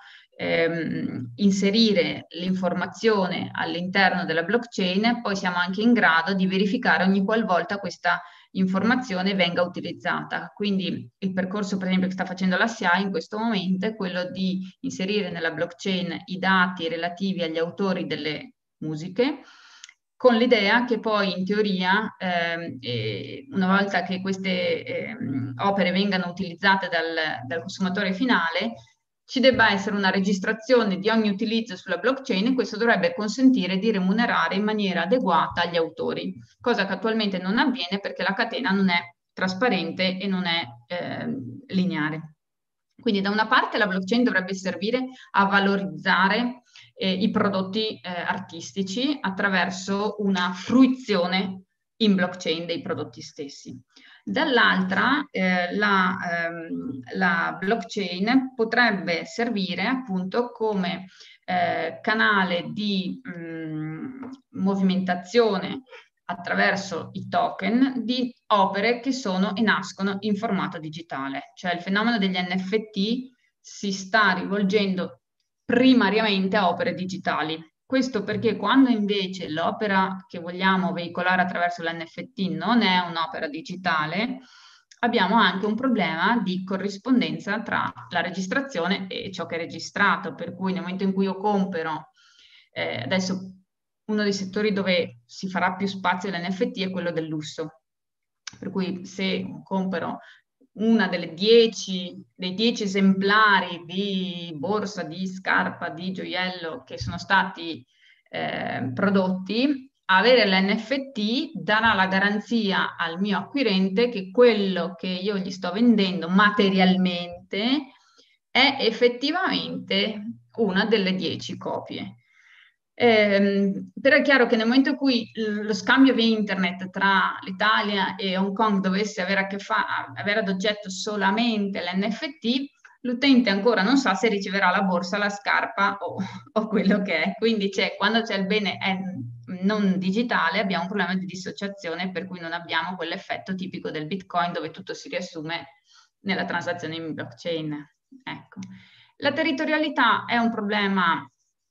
[SPEAKER 4] ehm, inserire l'informazione all'interno della blockchain, poi siamo anche in grado di verificare ogni qualvolta questa informazione venga utilizzata. Quindi il percorso, per esempio, che sta facendo la S I A in questo momento è quello di inserire nella blockchain i dati relativi agli autori delle musiche, con l'idea che poi in teoria, ehm, eh, una volta che queste ehm, opere vengano utilizzate dal, dal consumatore finale, ci debba essere una registrazione di ogni utilizzo sulla blockchain e questo dovrebbe consentire di remunerare in maniera adeguata gli autori, cosa che attualmente non avviene perché la catena non è trasparente e non è eh, lineare. Quindi da una parte la blockchain dovrebbe servire a valorizzare eh, i prodotti eh, artistici attraverso una fruizione in blockchain dei prodotti stessi. Dall'altra eh, la, ehm, la blockchain potrebbe servire appunto come eh, canale di mh, movimentazione attraverso i token di opere che sono e nascono in formato digitale. Cioè il fenomeno degli N F T si sta rivolgendo primariamente a opere digitali. Questo perché quando invece l'opera che vogliamo veicolare attraverso l'N F T non è un'opera digitale, abbiamo anche un problema di corrispondenza tra la registrazione e ciò che è registrato, per cui nel momento in cui io compro, eh, adesso uno dei settori dove si farà più spazio l'N F T è quello del lusso, per cui se compro una delle dieci, dei dieci esemplari di borsa, di scarpa, di gioiello che sono stati eh, prodotti, avere l'N F T darà la garanzia al mio acquirente che quello che io gli sto vendendo materialmente è effettivamente una delle dieci copie. Eh, però è chiaro che nel momento in cui lo scambio via internet tra l'Italia e Hong Kong dovesse avere a che fare, avere ad oggetto solamente l'N F T, l'utente ancora non sa se riceverà la borsa, la scarpa o, o quello che è. Quindi c'è, quando c'è il bene è non digitale abbiamo un problema di dissociazione per cui non abbiamo quell'effetto tipico del Bitcoin dove tutto si riassume nella transazione in blockchain. Ecco. La territorialità è un problema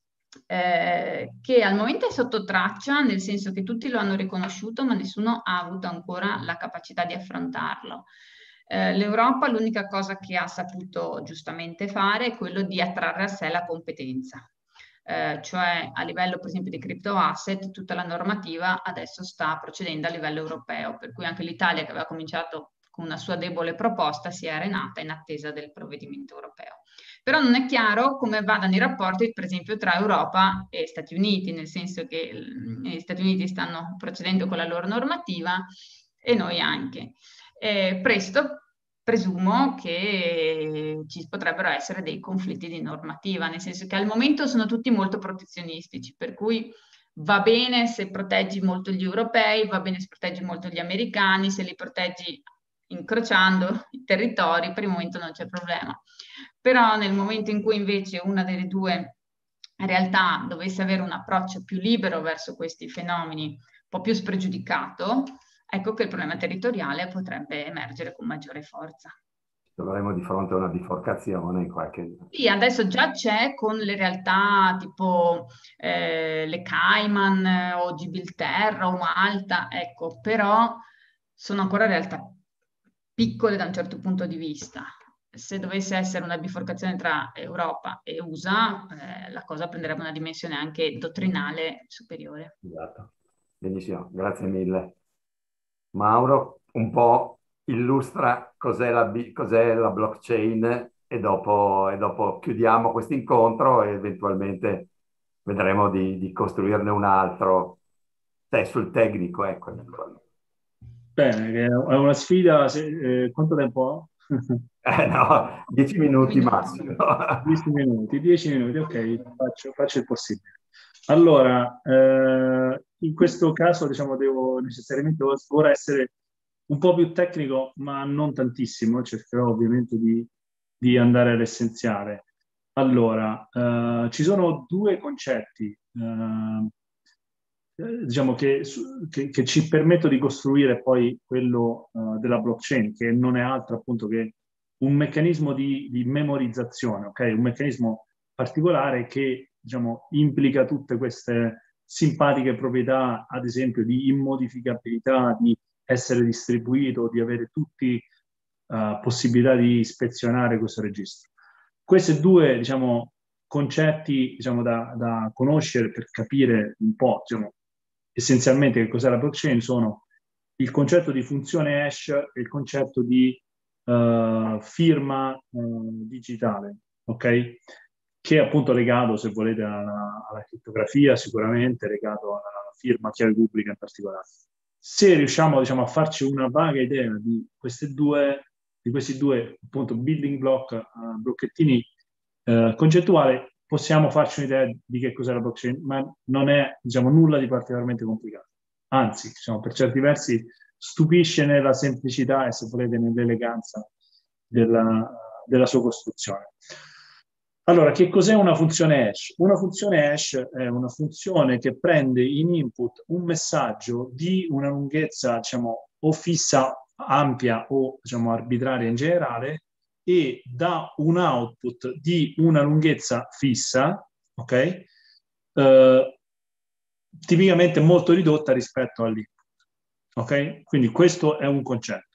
[SPEAKER 4] Eh, che al momento è sotto traccia, nel senso che tutti lo hanno riconosciuto, ma nessuno ha avuto ancora la capacità di affrontarlo. Eh, L'Europa l'unica cosa che ha saputo giustamente fare è quello di attrarre a sé la competenza. Eh, cioè a livello per esempio di crypto asset tutta la normativa adesso sta procedendo a livello europeo, per cui anche l'Italia che aveva cominciato con una sua debole proposta si è arenata in attesa del provvedimento europeo. Però non è chiaro come vadano i rapporti, per esempio, tra Europa e Stati Uniti, nel senso che gli Stati Uniti stanno procedendo con la loro normativa e noi anche. Eh, presto presumo che ci potrebbero essere dei conflitti di normativa, nel senso che al momento sono tutti molto protezionistici, per cui va bene se proteggi molto gli europei, va bene se proteggi molto gli americani, se li proteggi incrociando i territori, per il momento non c'è problema. Però nel momento in cui invece una delle due realtà dovesse avere un approccio più libero verso questi fenomeni, un po' più spregiudicato, ecco che il problema territoriale potrebbe emergere con maggiore forza.
[SPEAKER 1] Troveremo di fronte a una biforcazione in qualche...
[SPEAKER 4] Sì, adesso già c'è con le realtà tipo eh, le Cayman eh, o Gibilterra o Malta, ecco, però sono ancora realtà piccole da un certo punto di vista. Se dovesse essere una biforcazione tra Europa e U S A, eh, la cosa prenderebbe una dimensione anche dottrinale superiore.
[SPEAKER 1] Esatto. Benissimo, grazie mille. Mauro, un po' illustra cos'è la, cos'è la blockchain e dopo, e dopo chiudiamo questo incontro e eventualmente vedremo di, di costruirne un altro te, sul tecnico. Ecco.
[SPEAKER 3] Bene, è una sfida. Se, eh, quanto tempo ho?
[SPEAKER 1] Eh no, dieci minuti massimo.
[SPEAKER 3] dieci minuti, dieci minuti, ok, faccio, faccio il possibile. Allora, eh, in questo caso, diciamo, devo necessariamente ora essere un po' più tecnico, ma non tantissimo, cercherò ovviamente di, di andare all'essenziale. Allora, eh, ci sono due concetti eh, diciamo che, che, che ci permettono di costruire poi quello uh, della blockchain, che non è altro appunto che un meccanismo di, di memorizzazione, ok? Un meccanismo particolare che, diciamo, implica tutte queste simpatiche proprietà, ad esempio di immodificabilità, di essere distribuito, di avere tutti uh, possibilità di ispezionare questo registro. Questi due, diciamo, concetti, diciamo, da, da conoscere per capire un po', diciamo, essenzialmente che cos'è la blockchain sono il concetto di funzione hash e il concetto di uh, firma uh, digitale, ok? Che è appunto legato, se volete, alla, alla crittografia, sicuramente legato alla firma chiave pubblica in particolare. Se riusciamo, diciamo, a farci una vaga idea di queste due, di questi due appunto building block, uh, blocchettini uh, concettuali, possiamo farci un'idea di che cos'è la blockchain, ma non è, diciamo, nulla di particolarmente complicato. Anzi, diciamo, per certi versi stupisce nella semplicità e, se volete, nell'eleganza della, della sua costruzione. Allora, che cos'è una funzione hash? Una funzione hash è una funzione che prende in input un messaggio di una lunghezza, diciamo, o fissa, ampia o, diciamo, arbitraria in generale, e dà un output di una lunghezza fissa, ok? Eh, tipicamente molto ridotta rispetto all'input, ok? Quindi questo è un concetto.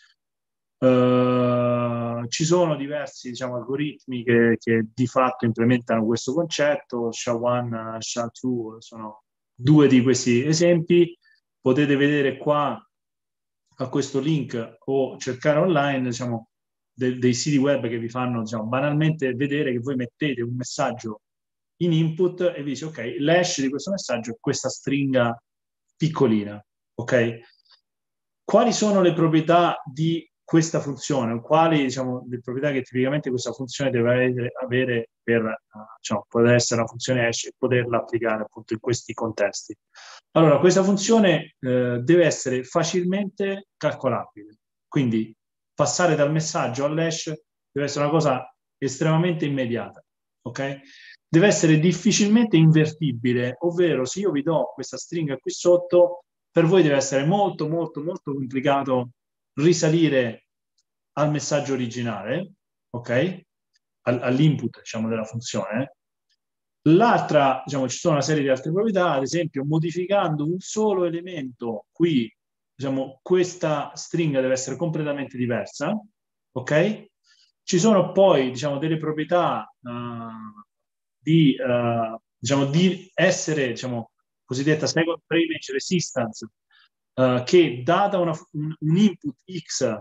[SPEAKER 3] Uh, ci sono diversi, diciamo, algoritmi che, che di fatto implementano questo concetto. sha uno, sha due sono due di questi esempi. Potete vedere qua a questo link o cercare online, diciamo, de, dei siti web che vi fanno, diciamo, banalmente vedere che voi mettete un messaggio in input e vi dice ok, l'hash di questo messaggio è questa stringa piccolina, ok? Quali sono le proprietà di questa funzione? Quali, diciamo, le proprietà che tipicamente questa funzione deve avere per, uh, diciamo, poter essere una funzione hash e poterla applicare appunto in questi contesti? Allora, questa funzione eh, deve essere facilmente calcolabile, quindi passare dal messaggio all'hash deve essere una cosa estremamente immediata, ok? Deve essere difficilmente invertibile, ovvero se io vi do questa stringa qui sotto, per voi deve essere molto, molto, molto complicato risalire al messaggio originale, ok? All'input, diciamo, della funzione. L'altra, diciamo, ci sono una serie di altre proprietà, ad esempio, modificando un solo elemento qui, diciamo, questa stringa deve essere completamente diversa, ok? Ci sono poi, diciamo, delle proprietà uh, di, uh, diciamo, di essere, diciamo, cosiddetta second preimage resistance, uh, che data una, un, un input X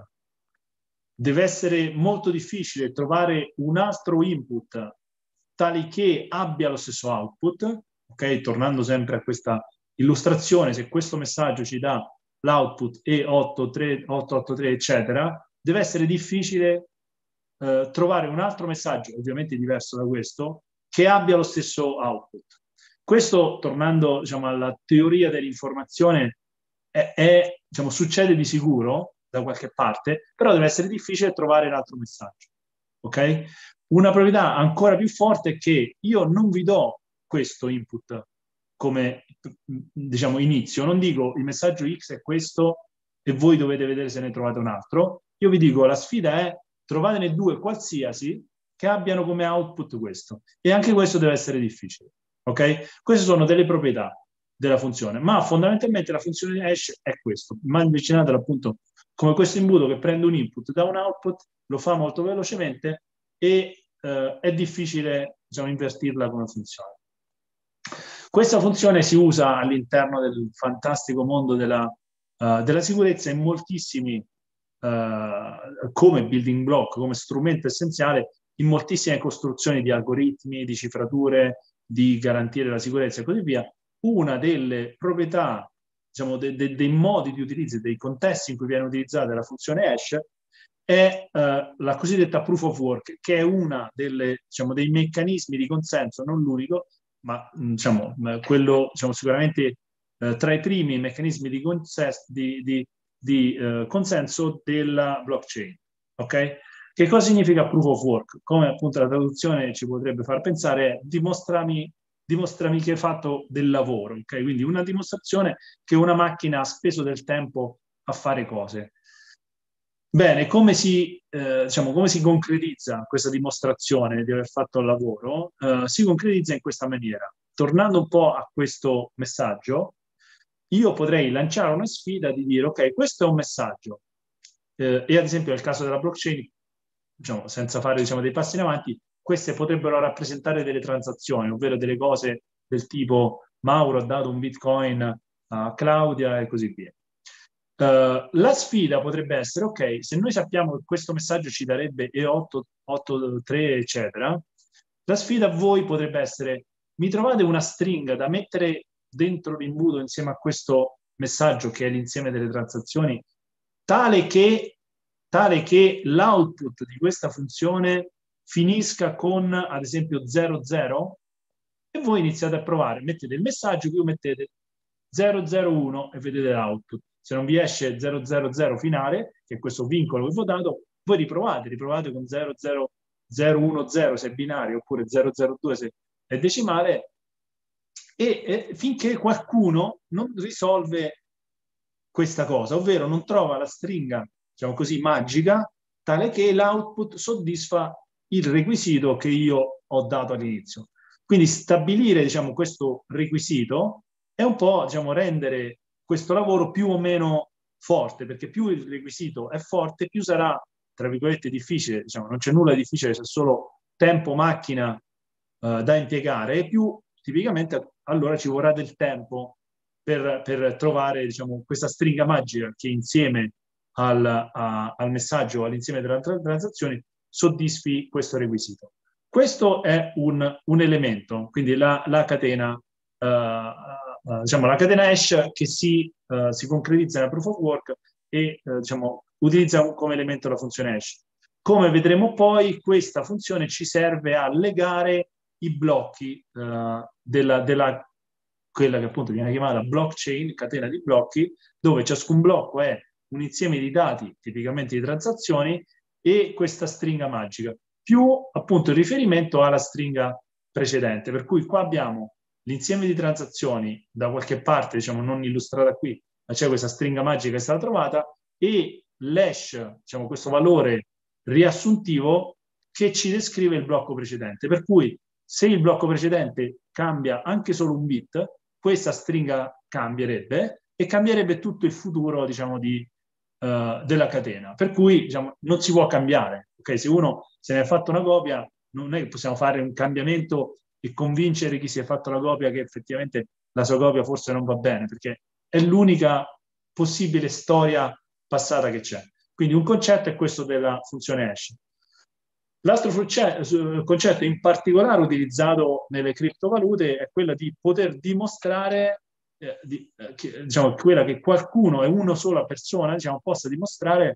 [SPEAKER 3] deve essere molto difficile trovare un altro input tale che abbia lo stesso output, ok? Tornando sempre a questa illustrazione, se questo messaggio ci dà l'output E otto otto tre, eccetera, deve essere difficile eh, trovare un altro messaggio, ovviamente diverso da questo, che abbia lo stesso output. Questo, tornando, diciamo, alla teoria dell'informazione, è, è, diciamo, succede di sicuro da qualche parte, però deve essere difficile trovare l'altro messaggio, ok? Una proprietà ancora più forte è che io non vi do questo input come, diciamo, inizio, non dico il messaggio X è questo e voi dovete vedere se ne trovate un altro. Io vi dico la sfida è trovatene due qualsiasi che abbiano come output questo, e anche questo deve essere difficile, ok? Queste sono delle proprietà della funzione, ma fondamentalmente la funzione di hash è questo, ma avvicinatela appunto come questo imbuto che prende un input da un output, lo fa molto velocemente e eh, è difficile, diciamo, invertirla come funzione. Questa funzione si usa all'interno del fantastico mondo della, uh, della sicurezza in moltissimi, uh, come building block, come strumento essenziale, in moltissime costruzioni di algoritmi, di cifrature, di garantire la sicurezza e così via. Una delle proprietà, diciamo, de, de, dei modi di utilizzo, dei contesti in cui viene utilizzata la funzione hash, è uh, la cosiddetta proof of work, che è una delle, diciamo, dei meccanismi di consenso, non l'unico, ma diciamo, quello, diciamo, sicuramente uh, tra i primi meccanismi di, di, di, di eh, consenso della blockchain. Ok? Che cosa significa proof of work? Come appunto la traduzione ci potrebbe far pensare, è dimostrami, dimostrami che hai fatto del lavoro. Ok? Quindi una dimostrazione che una macchina ha speso del tempo a fare cose. Bene, come si, eh, diciamo, come si concretizza questa dimostrazione di aver fatto il lavoro? Eh, si concretizza in questa maniera. Tornando un po' a questo messaggio, io potrei lanciare una sfida di dire, ok, questo è un messaggio. Eh, e ad esempio nel caso della blockchain, diciamo, senza fare diciamo, dei passi in avanti, queste potrebbero rappresentare delle transazioni, ovvero delle cose del tipo Mauro ha dato un bitcoin a Claudia e così via. Uh, la sfida potrebbe essere, ok, se noi sappiamo che questo messaggio ci darebbe E otto, otto, tre, eccetera, la sfida a voi potrebbe essere, mi trovate una stringa da mettere dentro l'imbuto insieme a questo messaggio, che è l'insieme delle transazioni, tale che, tale che l'output di questa funzione finisca con, ad esempio, zero zero, e voi iniziate a provare, mettete il messaggio, qui mettete zero zero uno e vedete l'output. Se non vi esce zero zero zero finale, che è questo vincolo che vi ho dato, voi riprovate, riprovate con zero zero zero uno zero se è binario, oppure zero zero due se è decimale, e, e finché qualcuno non risolve questa cosa, ovvero non trova la stringa, diciamo così, magica, tale che l'output soddisfa il requisito che io ho dato all'inizio. Quindi stabilire, diciamo, questo requisito è un po', diciamo, rendere questo lavoro più o meno forte, perché più il requisito è forte, più sarà, tra virgolette, difficile, diciamo, non c'è nulla di difficile, c'è solo tempo, macchina eh, da impiegare, e più tipicamente allora ci vorrà del tempo per, per trovare, diciamo, questa stringa magica che insieme al, a, al messaggio, all'insieme delle transazioni, soddisfi questo requisito. Questo è un, un elemento, quindi la, la catena uh, uh, diciamo la catena hash che si, uh, si concretizza nella proof of work e uh, diciamo, utilizza come elemento la funzione hash. Come vedremo poi, questa funzione ci serve a legare i blocchi uh, della, della quella che appunto viene chiamata blockchain, catena di blocchi, dove ciascun blocco è un insieme di dati, tipicamente di transazioni, e questa stringa magica, più appunto il riferimento alla stringa precedente. Per cui qua abbiamo l'insieme di transazioni da qualche parte, diciamo non illustrata qui, ma c'è questa stringa magica che è stata trovata, e l'hash, diciamo questo valore riassuntivo che ci descrive il blocco precedente. Per cui se il blocco precedente cambia anche solo un bit, questa stringa cambierebbe e cambierebbe tutto il futuro, diciamo, di, uh, della catena. Per cui, diciamo, non si può cambiare. Okay? Se uno se ne è fatto una copia, non è che possiamo fare un cambiamento e convincere chi si è fatto la copia che effettivamente la sua copia forse non va bene, perché è l'unica possibile storia passata che c'è. Quindi un concetto è questo della funzione hash. L'altro concetto in particolare utilizzato nelle criptovalute è quello di poter dimostrare, eh, di, eh, che, diciamo, quella che qualcuno e una sola persona, diciamo, possa dimostrare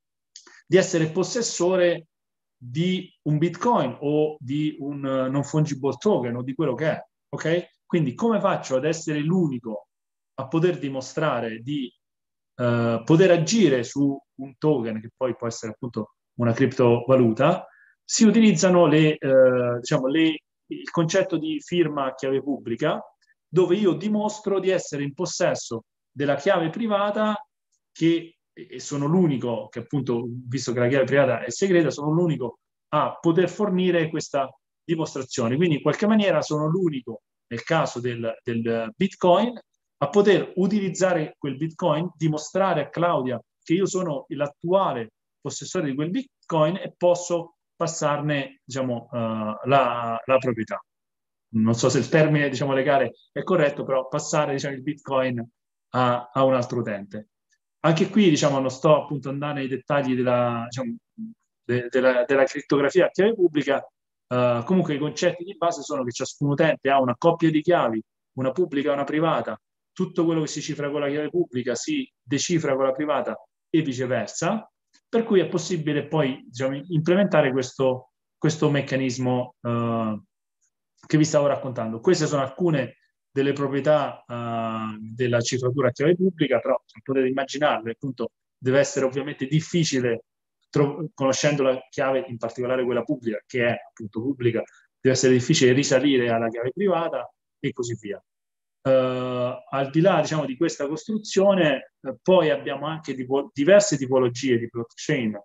[SPEAKER 3] di essere possessore di un bitcoin o di un uh, non fungible token o di quello che è. Ok? Quindi come faccio ad essere l'unico a poter dimostrare di uh, poter agire su un token, che poi può essere appunto una criptovaluta? Si utilizzano le, eh, diciamo, le, il concetto di firma a chiave pubblica, dove io dimostro di essere in possesso della chiave privata, che e sono l'unico, che appunto, visto che la chiave privata è segreta, sono l'unico a poter fornire questa dimostrazione. Quindi in qualche maniera sono l'unico, nel caso del, del Bitcoin, a poter utilizzare quel Bitcoin, dimostrare a Claudia che io sono l'attuale possessore di quel Bitcoin e posso passarne, diciamo, uh, la, la proprietà. Non so se il termine, diciamo, legale è corretto, però passare, diciamo, il Bitcoin a, a un altro utente. Anche qui, diciamo, non sto appunto andando nei dettagli della, diciamo, de, della, della crittografia a chiave pubblica. Uh, comunque i concetti di base sono che ciascun utente ha una coppia di chiavi, una pubblica e una privata. Tutto quello che si cifra con la chiave pubblica si decifra con la privata e viceversa. Per cui è possibile poi, diciamo, implementare questo, questo meccanismo uh, che vi stavo raccontando. Queste sono alcune delle proprietà uh, della cifratura a chiave pubblica, però potete immaginarlo, appunto deve essere ovviamente difficile, conoscendo la chiave, in particolare quella pubblica, che è appunto pubblica, deve essere difficile risalire alla chiave privata e così via. Uh, al di là, diciamo, di questa costruzione, uh, poi abbiamo anche tipo, diverse tipologie di blockchain.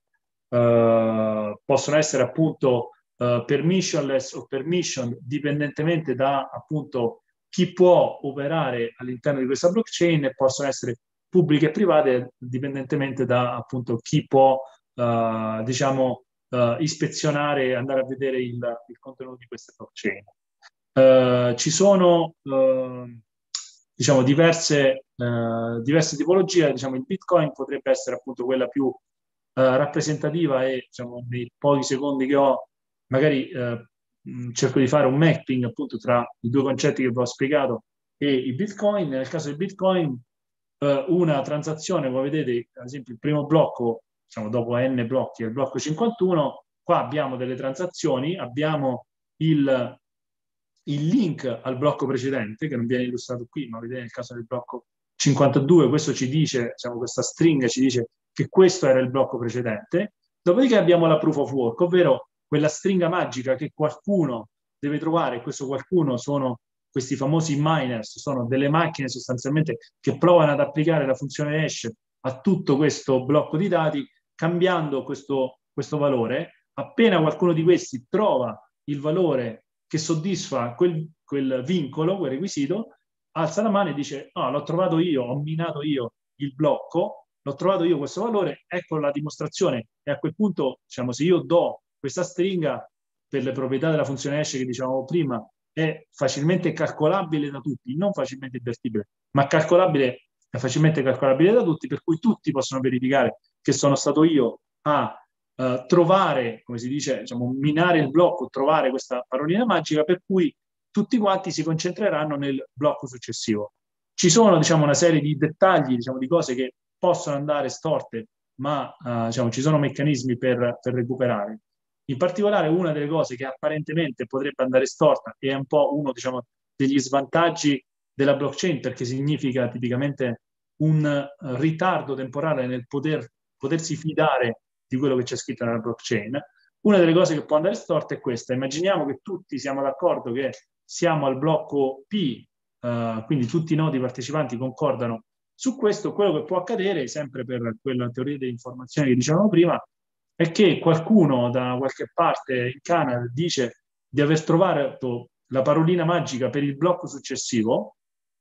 [SPEAKER 3] Uh, possono essere appunto uh, permissionless o permission, dipendentemente da appunto chi può operare all'interno di questa blockchain, e possono essere pubbliche e private dipendentemente da appunto chi può uh, diciamo uh, ispezionare e andare a vedere il, il contenuto di queste blockchain. Uh, ci sono uh, diciamo diverse, uh, diverse tipologie. Diciamo, il Bitcoin potrebbe essere appunto quella più uh, rappresentativa, e diciamo, nei pochi secondi che ho magari uh, mh, cerco di fare un mapping appunto tra i due concetti che vi ho spiegato e il Bitcoin. Nel caso del Bitcoin, uh, una transazione, come vedete, ad esempio il primo blocco, diciamo, dopo n blocchi, è il blocco cinquantuno. Qua abbiamo delle transazioni, abbiamo il il link al blocco precedente, che non viene illustrato qui, ma vedete nel caso del blocco cinquantadue, questo ci dice, diciamo, questa stringa ci dice che questo era il blocco precedente. Dopodiché abbiamo la proof of work, ovvero quella stringa magica che qualcuno deve trovare. Questo qualcuno sono questi famosi miners, sono delle macchine sostanzialmente che provano ad applicare la funzione hash a tutto questo blocco di dati, cambiando questo, questo valore. Appena qualcuno di questi trova il valore che soddisfa quel, quel vincolo, quel requisito, alza la mano e dice: no, l'ho trovato io, ho minato io il blocco, l'ho trovato io questo valore, ecco la dimostrazione. E a quel punto, diciamo, se io do questa stringa, per le proprietà della funzione hash che dicevamo prima, è facilmente calcolabile da tutti, non facilmente invertibile, ma calcolabile, è facilmente calcolabile da tutti, per cui tutti possono verificare che sono stato io a Uh, trovare, come si dice, diciamo, minare il blocco, trovare questa parolina magica, per cui tutti quanti si concentreranno nel blocco successivo. Ci sono, diciamo, una serie di dettagli, diciamo, di cose che possono andare storte, ma uh, diciamo, ci sono meccanismi per, per recuperare. In particolare, una delle cose che apparentemente potrebbe andare storta, e è un po' uno, diciamo, degli svantaggi della blockchain, perché significa tipicamente un uh, ritardo temporale nel poter, potersi fidare di quello che c'è scritto nella blockchain. Una delle cose che può andare storta è questa. Immaginiamo che tutti siamo d'accordo che siamo al blocco P, uh, quindi tutti i nodi partecipanti concordano su questo. Quello che può accadere, sempre per quella teoria dell'informazione che dicevamo prima, è che qualcuno da qualche parte in Canada dice di aver trovato la parolina magica per il blocco successivo,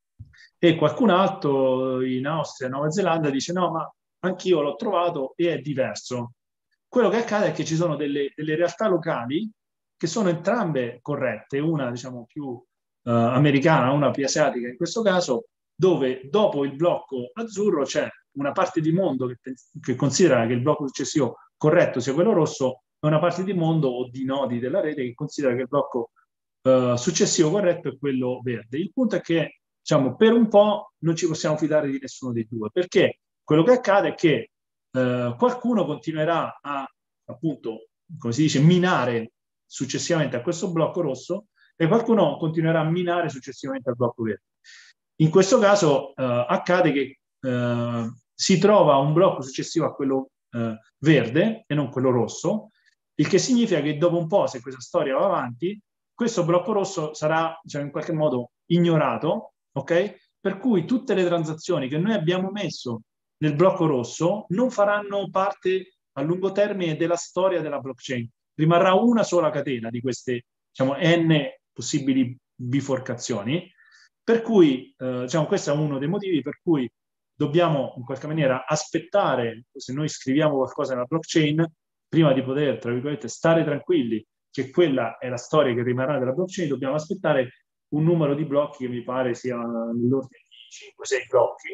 [SPEAKER 3] e qualcun altro in Austria, Nuova Zelanda, dice: no, ma anch'io l'ho trovato e è diverso. Quello che accade è che ci sono delle, delle realtà locali che sono entrambe corrette, una, diciamo, più uh, americana, una più asiatica in questo caso, dove dopo il blocco azzurro c'è una parte di mondo che, che considera che il blocco successivo corretto sia quello rosso, e una parte di mondo o di nodi della rete che considera che il blocco uh, successivo corretto è quello verde. Il punto è che, diciamo, per un po' non ci possiamo fidare di nessuno dei due, perché quello che accade è che eh, qualcuno continuerà a, appunto, come si dice, minare successivamente a questo blocco rosso, e qualcuno continuerà a minare successivamente al blocco verde. In questo caso eh, accade che eh, si trova un blocco successivo a quello eh, verde e non quello rosso, il che significa che dopo un po', se questa storia va avanti, questo blocco rosso sarà, diciamo, in qualche modo ignorato, ok? Per cui tutte le transazioni che noi abbiamo messo nel blocco rosso non faranno parte a lungo termine della storia della blockchain. Rimarrà una sola catena di queste, diciamo, n possibili biforcazioni, per cui eh, diciamo, questo è uno dei motivi per cui dobbiamo in qualche maniera aspettare, se noi scriviamo qualcosa nella blockchain, prima di poter, tra virgolette, stare tranquilli che quella è la storia che rimarrà della blockchain, dobbiamo aspettare un numero di blocchi che mi pare sia nell'ordine di cinque sei blocchi,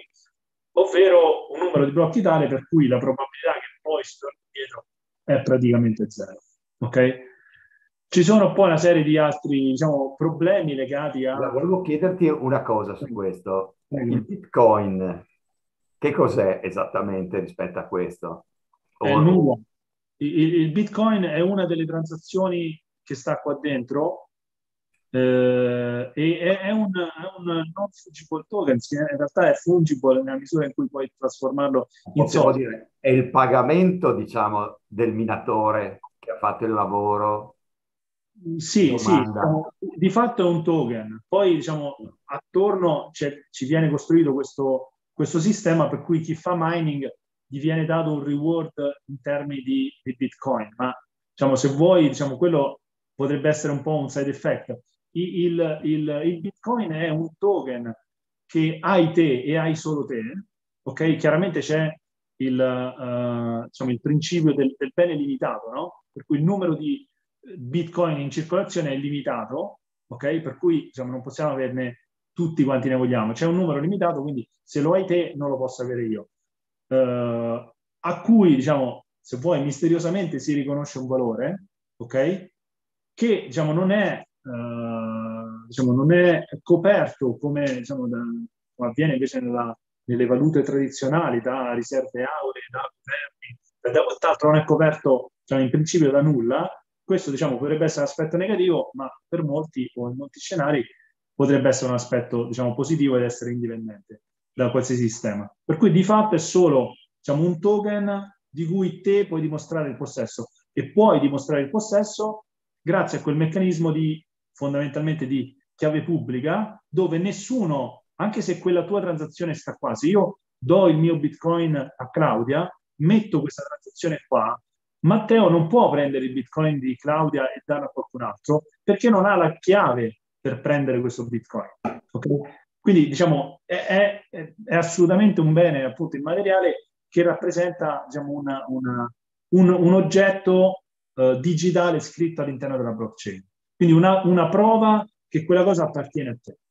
[SPEAKER 3] ovvero un numero di blocchi tale per cui la probabilità che poi si torni indietro è praticamente zero. Ok? Ci sono poi una serie di altri, diciamo, problemi legati a...
[SPEAKER 1] Volevo chiederti una cosa su questo. Il Bitcoin, che cos'è esattamente rispetto a questo?
[SPEAKER 3] È nulla. Il, il Bitcoin è una delle transazioni che sta qua dentro, Eh, e è, è un, è un non fungible token, in realtà è fungible nella misura in cui puoi trasformarlo in
[SPEAKER 1] Possiamo
[SPEAKER 3] soldi.
[SPEAKER 1] dire, è il pagamento, diciamo, del minatore che ha fatto il lavoro,
[SPEAKER 3] Sì, sì,
[SPEAKER 1] domanda.
[SPEAKER 3] diciamo, di fatto è un token. Poi, diciamo, attorno c'è- ci viene costruito questo, questo sistema per cui chi fa mining gli viene dato un reward in termini di, di Bitcoin. Ma, diciamo, se vuoi, diciamo, quello potrebbe essere un po' un side effect. Il, il- il- il Bitcoin è un token che hai te e hai solo te, ok? Chiaramente c'è il, eh, diciamo, il principio del, del bene limitato, no? Per cui il numero di Bitcoin in circolazione è limitato, ok? Per cui diciamo, non possiamo averne tutti quanti ne vogliamo. C'è un numero limitato, quindi se lo hai te non lo posso avere io. Uh, a cui, diciamo, se vuoi, misteriosamente si riconosce un valore, ok? Che, diciamo, non è, uh, diciamo, non è coperto come, diciamo, da, come avviene invece nella, nelle valute tradizionali, da riserve auree, da governi, da quant'altro non è coperto, diciamo, in principio da nulla. Questo, diciamo, potrebbe essere un aspetto negativo, ma per molti o in molti scenari potrebbe essere un aspetto, diciamo, positivo ed essere indipendente da qualsiasi sistema. Per cui di fatto è solo, diciamo, un token di cui te puoi dimostrare il possesso e puoi dimostrare il possesso grazie a quel meccanismo di, fondamentalmente, di chiave pubblica dove nessuno, anche se quella tua transazione sta qua, se io do il mio Bitcoin a Claudia, metto questa transazione qua, Matteo non può prendere il Bitcoin di Claudia e darlo a qualcun altro perché non ha la chiave per prendere questo Bitcoin. Okay? Quindi, diciamo, è, è, è assolutamente un bene, appunto, immateriale che rappresenta, diciamo, una, una, un, un oggetto uh, digitale scritto all'interno della blockchain. Quindi una, una prova che quella cosa appartiene a te.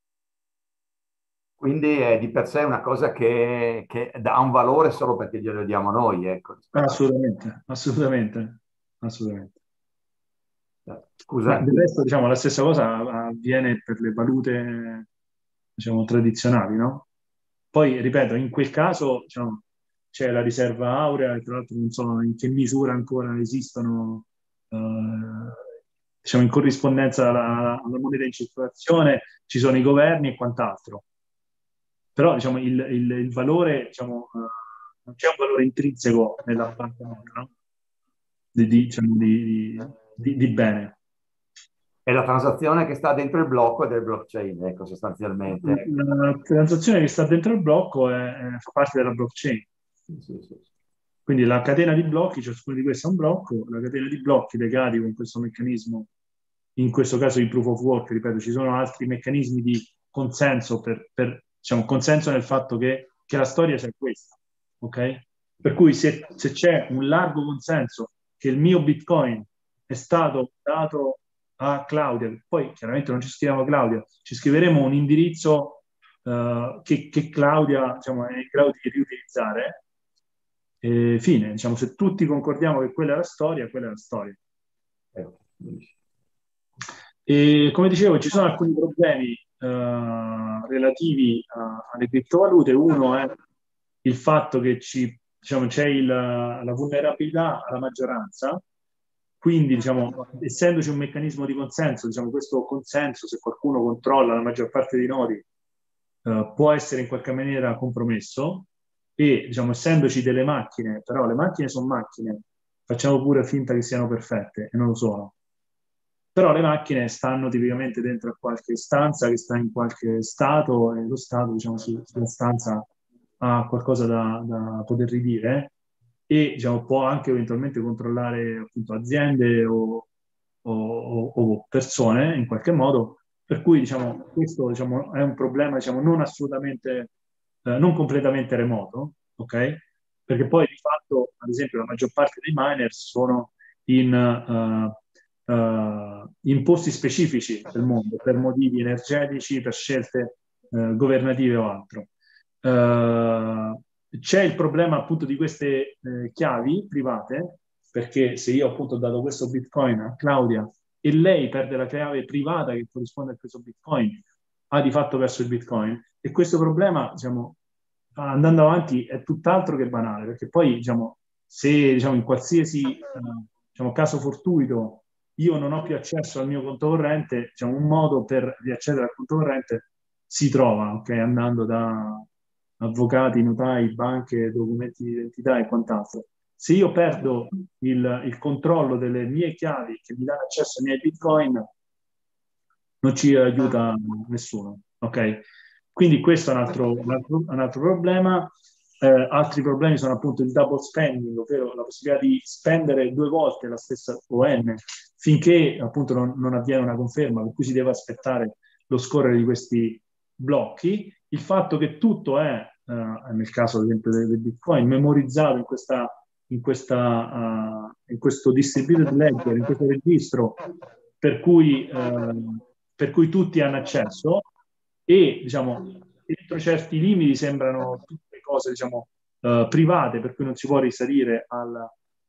[SPEAKER 1] Quindi è di per sé una cosa che, che dà un valore solo perché glielo diamo noi, ecco.
[SPEAKER 3] Assolutamente, assolutamente, assolutamente. Ma
[SPEAKER 1] Scusa.
[SPEAKER 3] del resto, diciamo, la stessa cosa avviene per le valute, diciamo, tradizionali, no? Poi, ripeto, in quel caso, diciamo, c'è la riserva aurea, e tra l'altro non so in che misura ancora esistono, eh, diciamo, in corrispondenza alla, alla moneta in circolazione, ci sono i governi e quant'altro. Però, diciamo, il, il, il valore, diciamo, eh, non c'è un valore intrinseco nella banconota, no? Di, di, diciamo, di, di, di bene.
[SPEAKER 1] È la transazione che sta dentro il blocco del blockchain, ecco, sostanzialmente.
[SPEAKER 3] La transazione che sta dentro il blocco è, è, fa parte della blockchain.
[SPEAKER 1] Sì, sì, sì.
[SPEAKER 3] Quindi la catena di blocchi, ciascuno di questi è un blocco, la catena di blocchi legati con questo meccanismo, in questo caso di proof of work, ripeto, ci sono altri meccanismi di consenso, per, per diciamo, consenso nel fatto che, che la storia sia questa, ok? Per cui se, se c'è un largo consenso che il mio Bitcoin è stato dato a Claudia, poi chiaramente non ci scriviamo Claudia, ci scriveremo un indirizzo uh, che, che Claudia, diciamo, è in grado di riutilizzare. E fine, diciamo, se tutti concordiamo che quella è la storia, quella è la storia. E come dicevo, ci sono alcuni problemi uh, relativi a, alle criptovalute. Uno è il fatto che ci, diciamo, c'è il, la vulnerabilità alla maggioranza. Quindi, diciamo, essendoci un meccanismo di consenso, diciamo, questo consenso, se qualcuno controlla la maggior parte dei nodi, uh, può essere in qualche maniera compromesso. E, diciamo, essendoci delle macchine, però le macchine sono macchine, facciamo pure finta che siano perfette, e non lo sono. Però le macchine stanno tipicamente dentro a qualche stanza che sta in qualche stato e lo stato, diciamo, sulla stanza ha qualcosa da, da poter ridire e, diciamo, può anche eventualmente controllare, appunto, aziende o, o, o persone in qualche modo, per cui, diciamo, questo, diciamo, è un problema, diciamo, non assolutamente, eh, non completamente remoto, ok? Perché poi di fatto, ad esempio, la maggior parte dei miner sono in, uh, uh, in posti specifici del mondo, per motivi energetici, per scelte uh, governative o altro. Uh, c'è il problema appunto di queste eh, chiavi private, perché se io appunto ho dato questo Bitcoin a Claudia e lei perde la chiave privata che corrisponde a questo Bitcoin, ha di fatto perso il Bitcoin. E questo problema, diciamo, andando avanti è tutt'altro che banale, perché poi, diciamo, se, diciamo, in qualsiasi eh, diciamo, caso fortuito io non ho più accesso al mio conto corrente, diciamo, un modo per riaccedere al conto corrente si trova, ok, andando da avvocati, notai, banche, documenti di identità e quant'altro. Se io perdo il, il controllo delle mie chiavi che mi danno accesso ai miei bitcoin, non ci aiuta nessuno, ok? Quindi questo è un altro, un altro, un altro problema. Eh, altri problemi sono appunto il double spending, ovvero la possibilità di spendere due volte la stessa O N finché appunto non, non avviene una conferma, per cui si deve aspettare lo scorrere di questi blocchi. Il fatto che tutto è, eh, nel caso ad esempio del, del Bitcoin, memorizzato in, questa, in, questa, uh, in questo distributed ledger, in questo registro, per cui, eh, per cui tutti hanno accesso e, diciamo, entro certi limiti sembrano tutte cose, diciamo, uh, private, per cui non si può risalire al,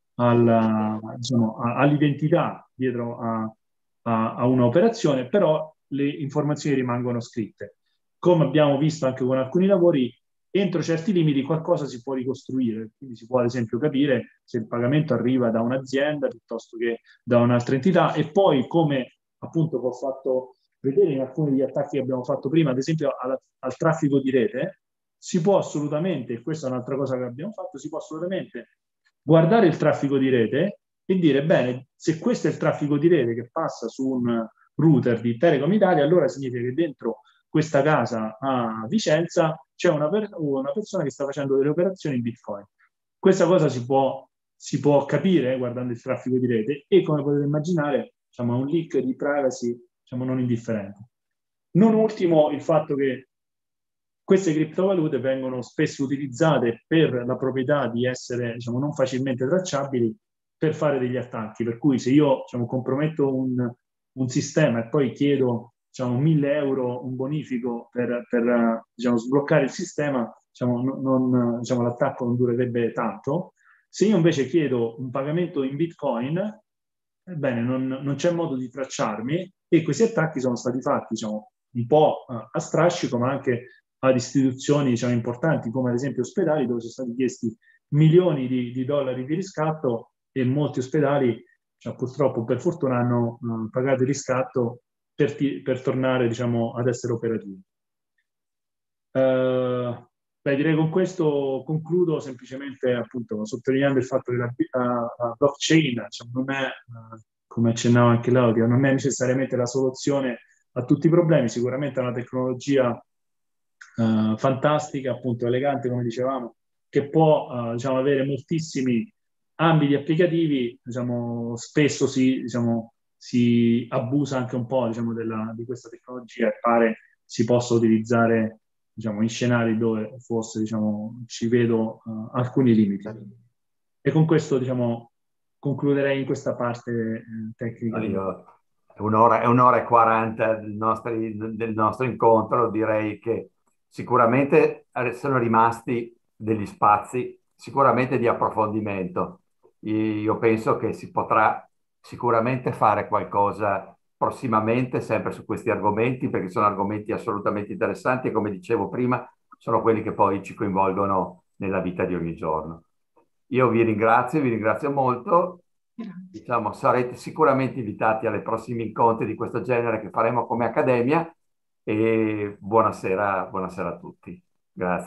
[SPEAKER 3] al, diciamo, a, all'identità dietro a, a, a un'operazione, però le informazioni rimangono scritte. Come abbiamo visto anche con alcuni lavori, entro certi limiti qualcosa si può ricostruire, quindi si può ad esempio capire se il pagamento arriva da un'azienda piuttosto che da un'altra entità e poi, come appunto ho fatto vedere in alcuni degli attacchi che abbiamo fatto prima, ad esempio al, al traffico di rete, si può assolutamente, e questa è un'altra cosa che abbiamo fatto, si può assolutamente guardare il traffico di rete e dire, bene, se questo è il traffico di rete che passa su un router di Telecom Italia, allora significa che dentro questa casa a Vicenza c'è una, per, una persona che sta facendo delle operazioni in Bitcoin. Questa cosa si può, si può capire guardando il traffico di rete e, come potete immaginare, diciamo, è un leak di privacy, diciamo, non indifferente. Non ultimo il fatto che queste criptovalute vengono spesso utilizzate per la proprietà di essere, diciamo, non facilmente tracciabili per fare degli attacchi, per cui se io, diciamo, comprometto un, un sistema e poi chiedo, diciamo, mille euro un bonifico per, per diciamo, sbloccare il sistema, diciamo, non, diciamo, l'attacco non durerebbe tanto. Se io invece chiedo un pagamento in Bitcoin, ebbene, non, non c'è modo di tracciarmi e questi attacchi sono stati fatti, diciamo, un po' a strascico, ma anche ad istituzioni, diciamo, importanti, come ad esempio ospedali, dove sono stati chiesti milioni di, di dollari di riscatto e molti ospedali, cioè, purtroppo, per fortuna, hanno uh, pagato il riscatto per, ti, per tornare, diciamo, ad essere operativi. Uh, beh, direi con questo concludo semplicemente, appunto, sottolineando il fatto che la, la, la blockchain, diciamo, non è, uh, come accennava anche Claudio, non è necessariamente la soluzione a tutti i problemi, sicuramente è una tecnologia Uh, fantastica, appunto elegante, come dicevamo, che può uh, diciamo, avere moltissimi ambiti applicativi, diciamo, spesso si, diciamo, si abusa anche un po', diciamo, della, di questa tecnologia e pare si possa utilizzare, diciamo, in scenari dove forse, diciamo, ci vedo uh, alcuni limiti. E con questo, diciamo, concluderei in questa parte eh, tecnica.
[SPEAKER 1] Io, è un'ora, è un'ora e quaranta del nostro, del nostro incontro, direi che sicuramente sono rimasti degli spazi sicuramente di approfondimento. Io penso che si potrà sicuramente fare qualcosa prossimamente sempre su questi argomenti, perché sono argomenti assolutamente interessanti e, come dicevo prima, sono quelli che poi ci coinvolgono nella vita di ogni giorno. Io vi ringrazio, vi ringrazio molto. Diciamo, sarete sicuramente invitati alle prossimi incontri di questo genere che faremo come Accademia e buonasera, buonasera a tutti. Grazie.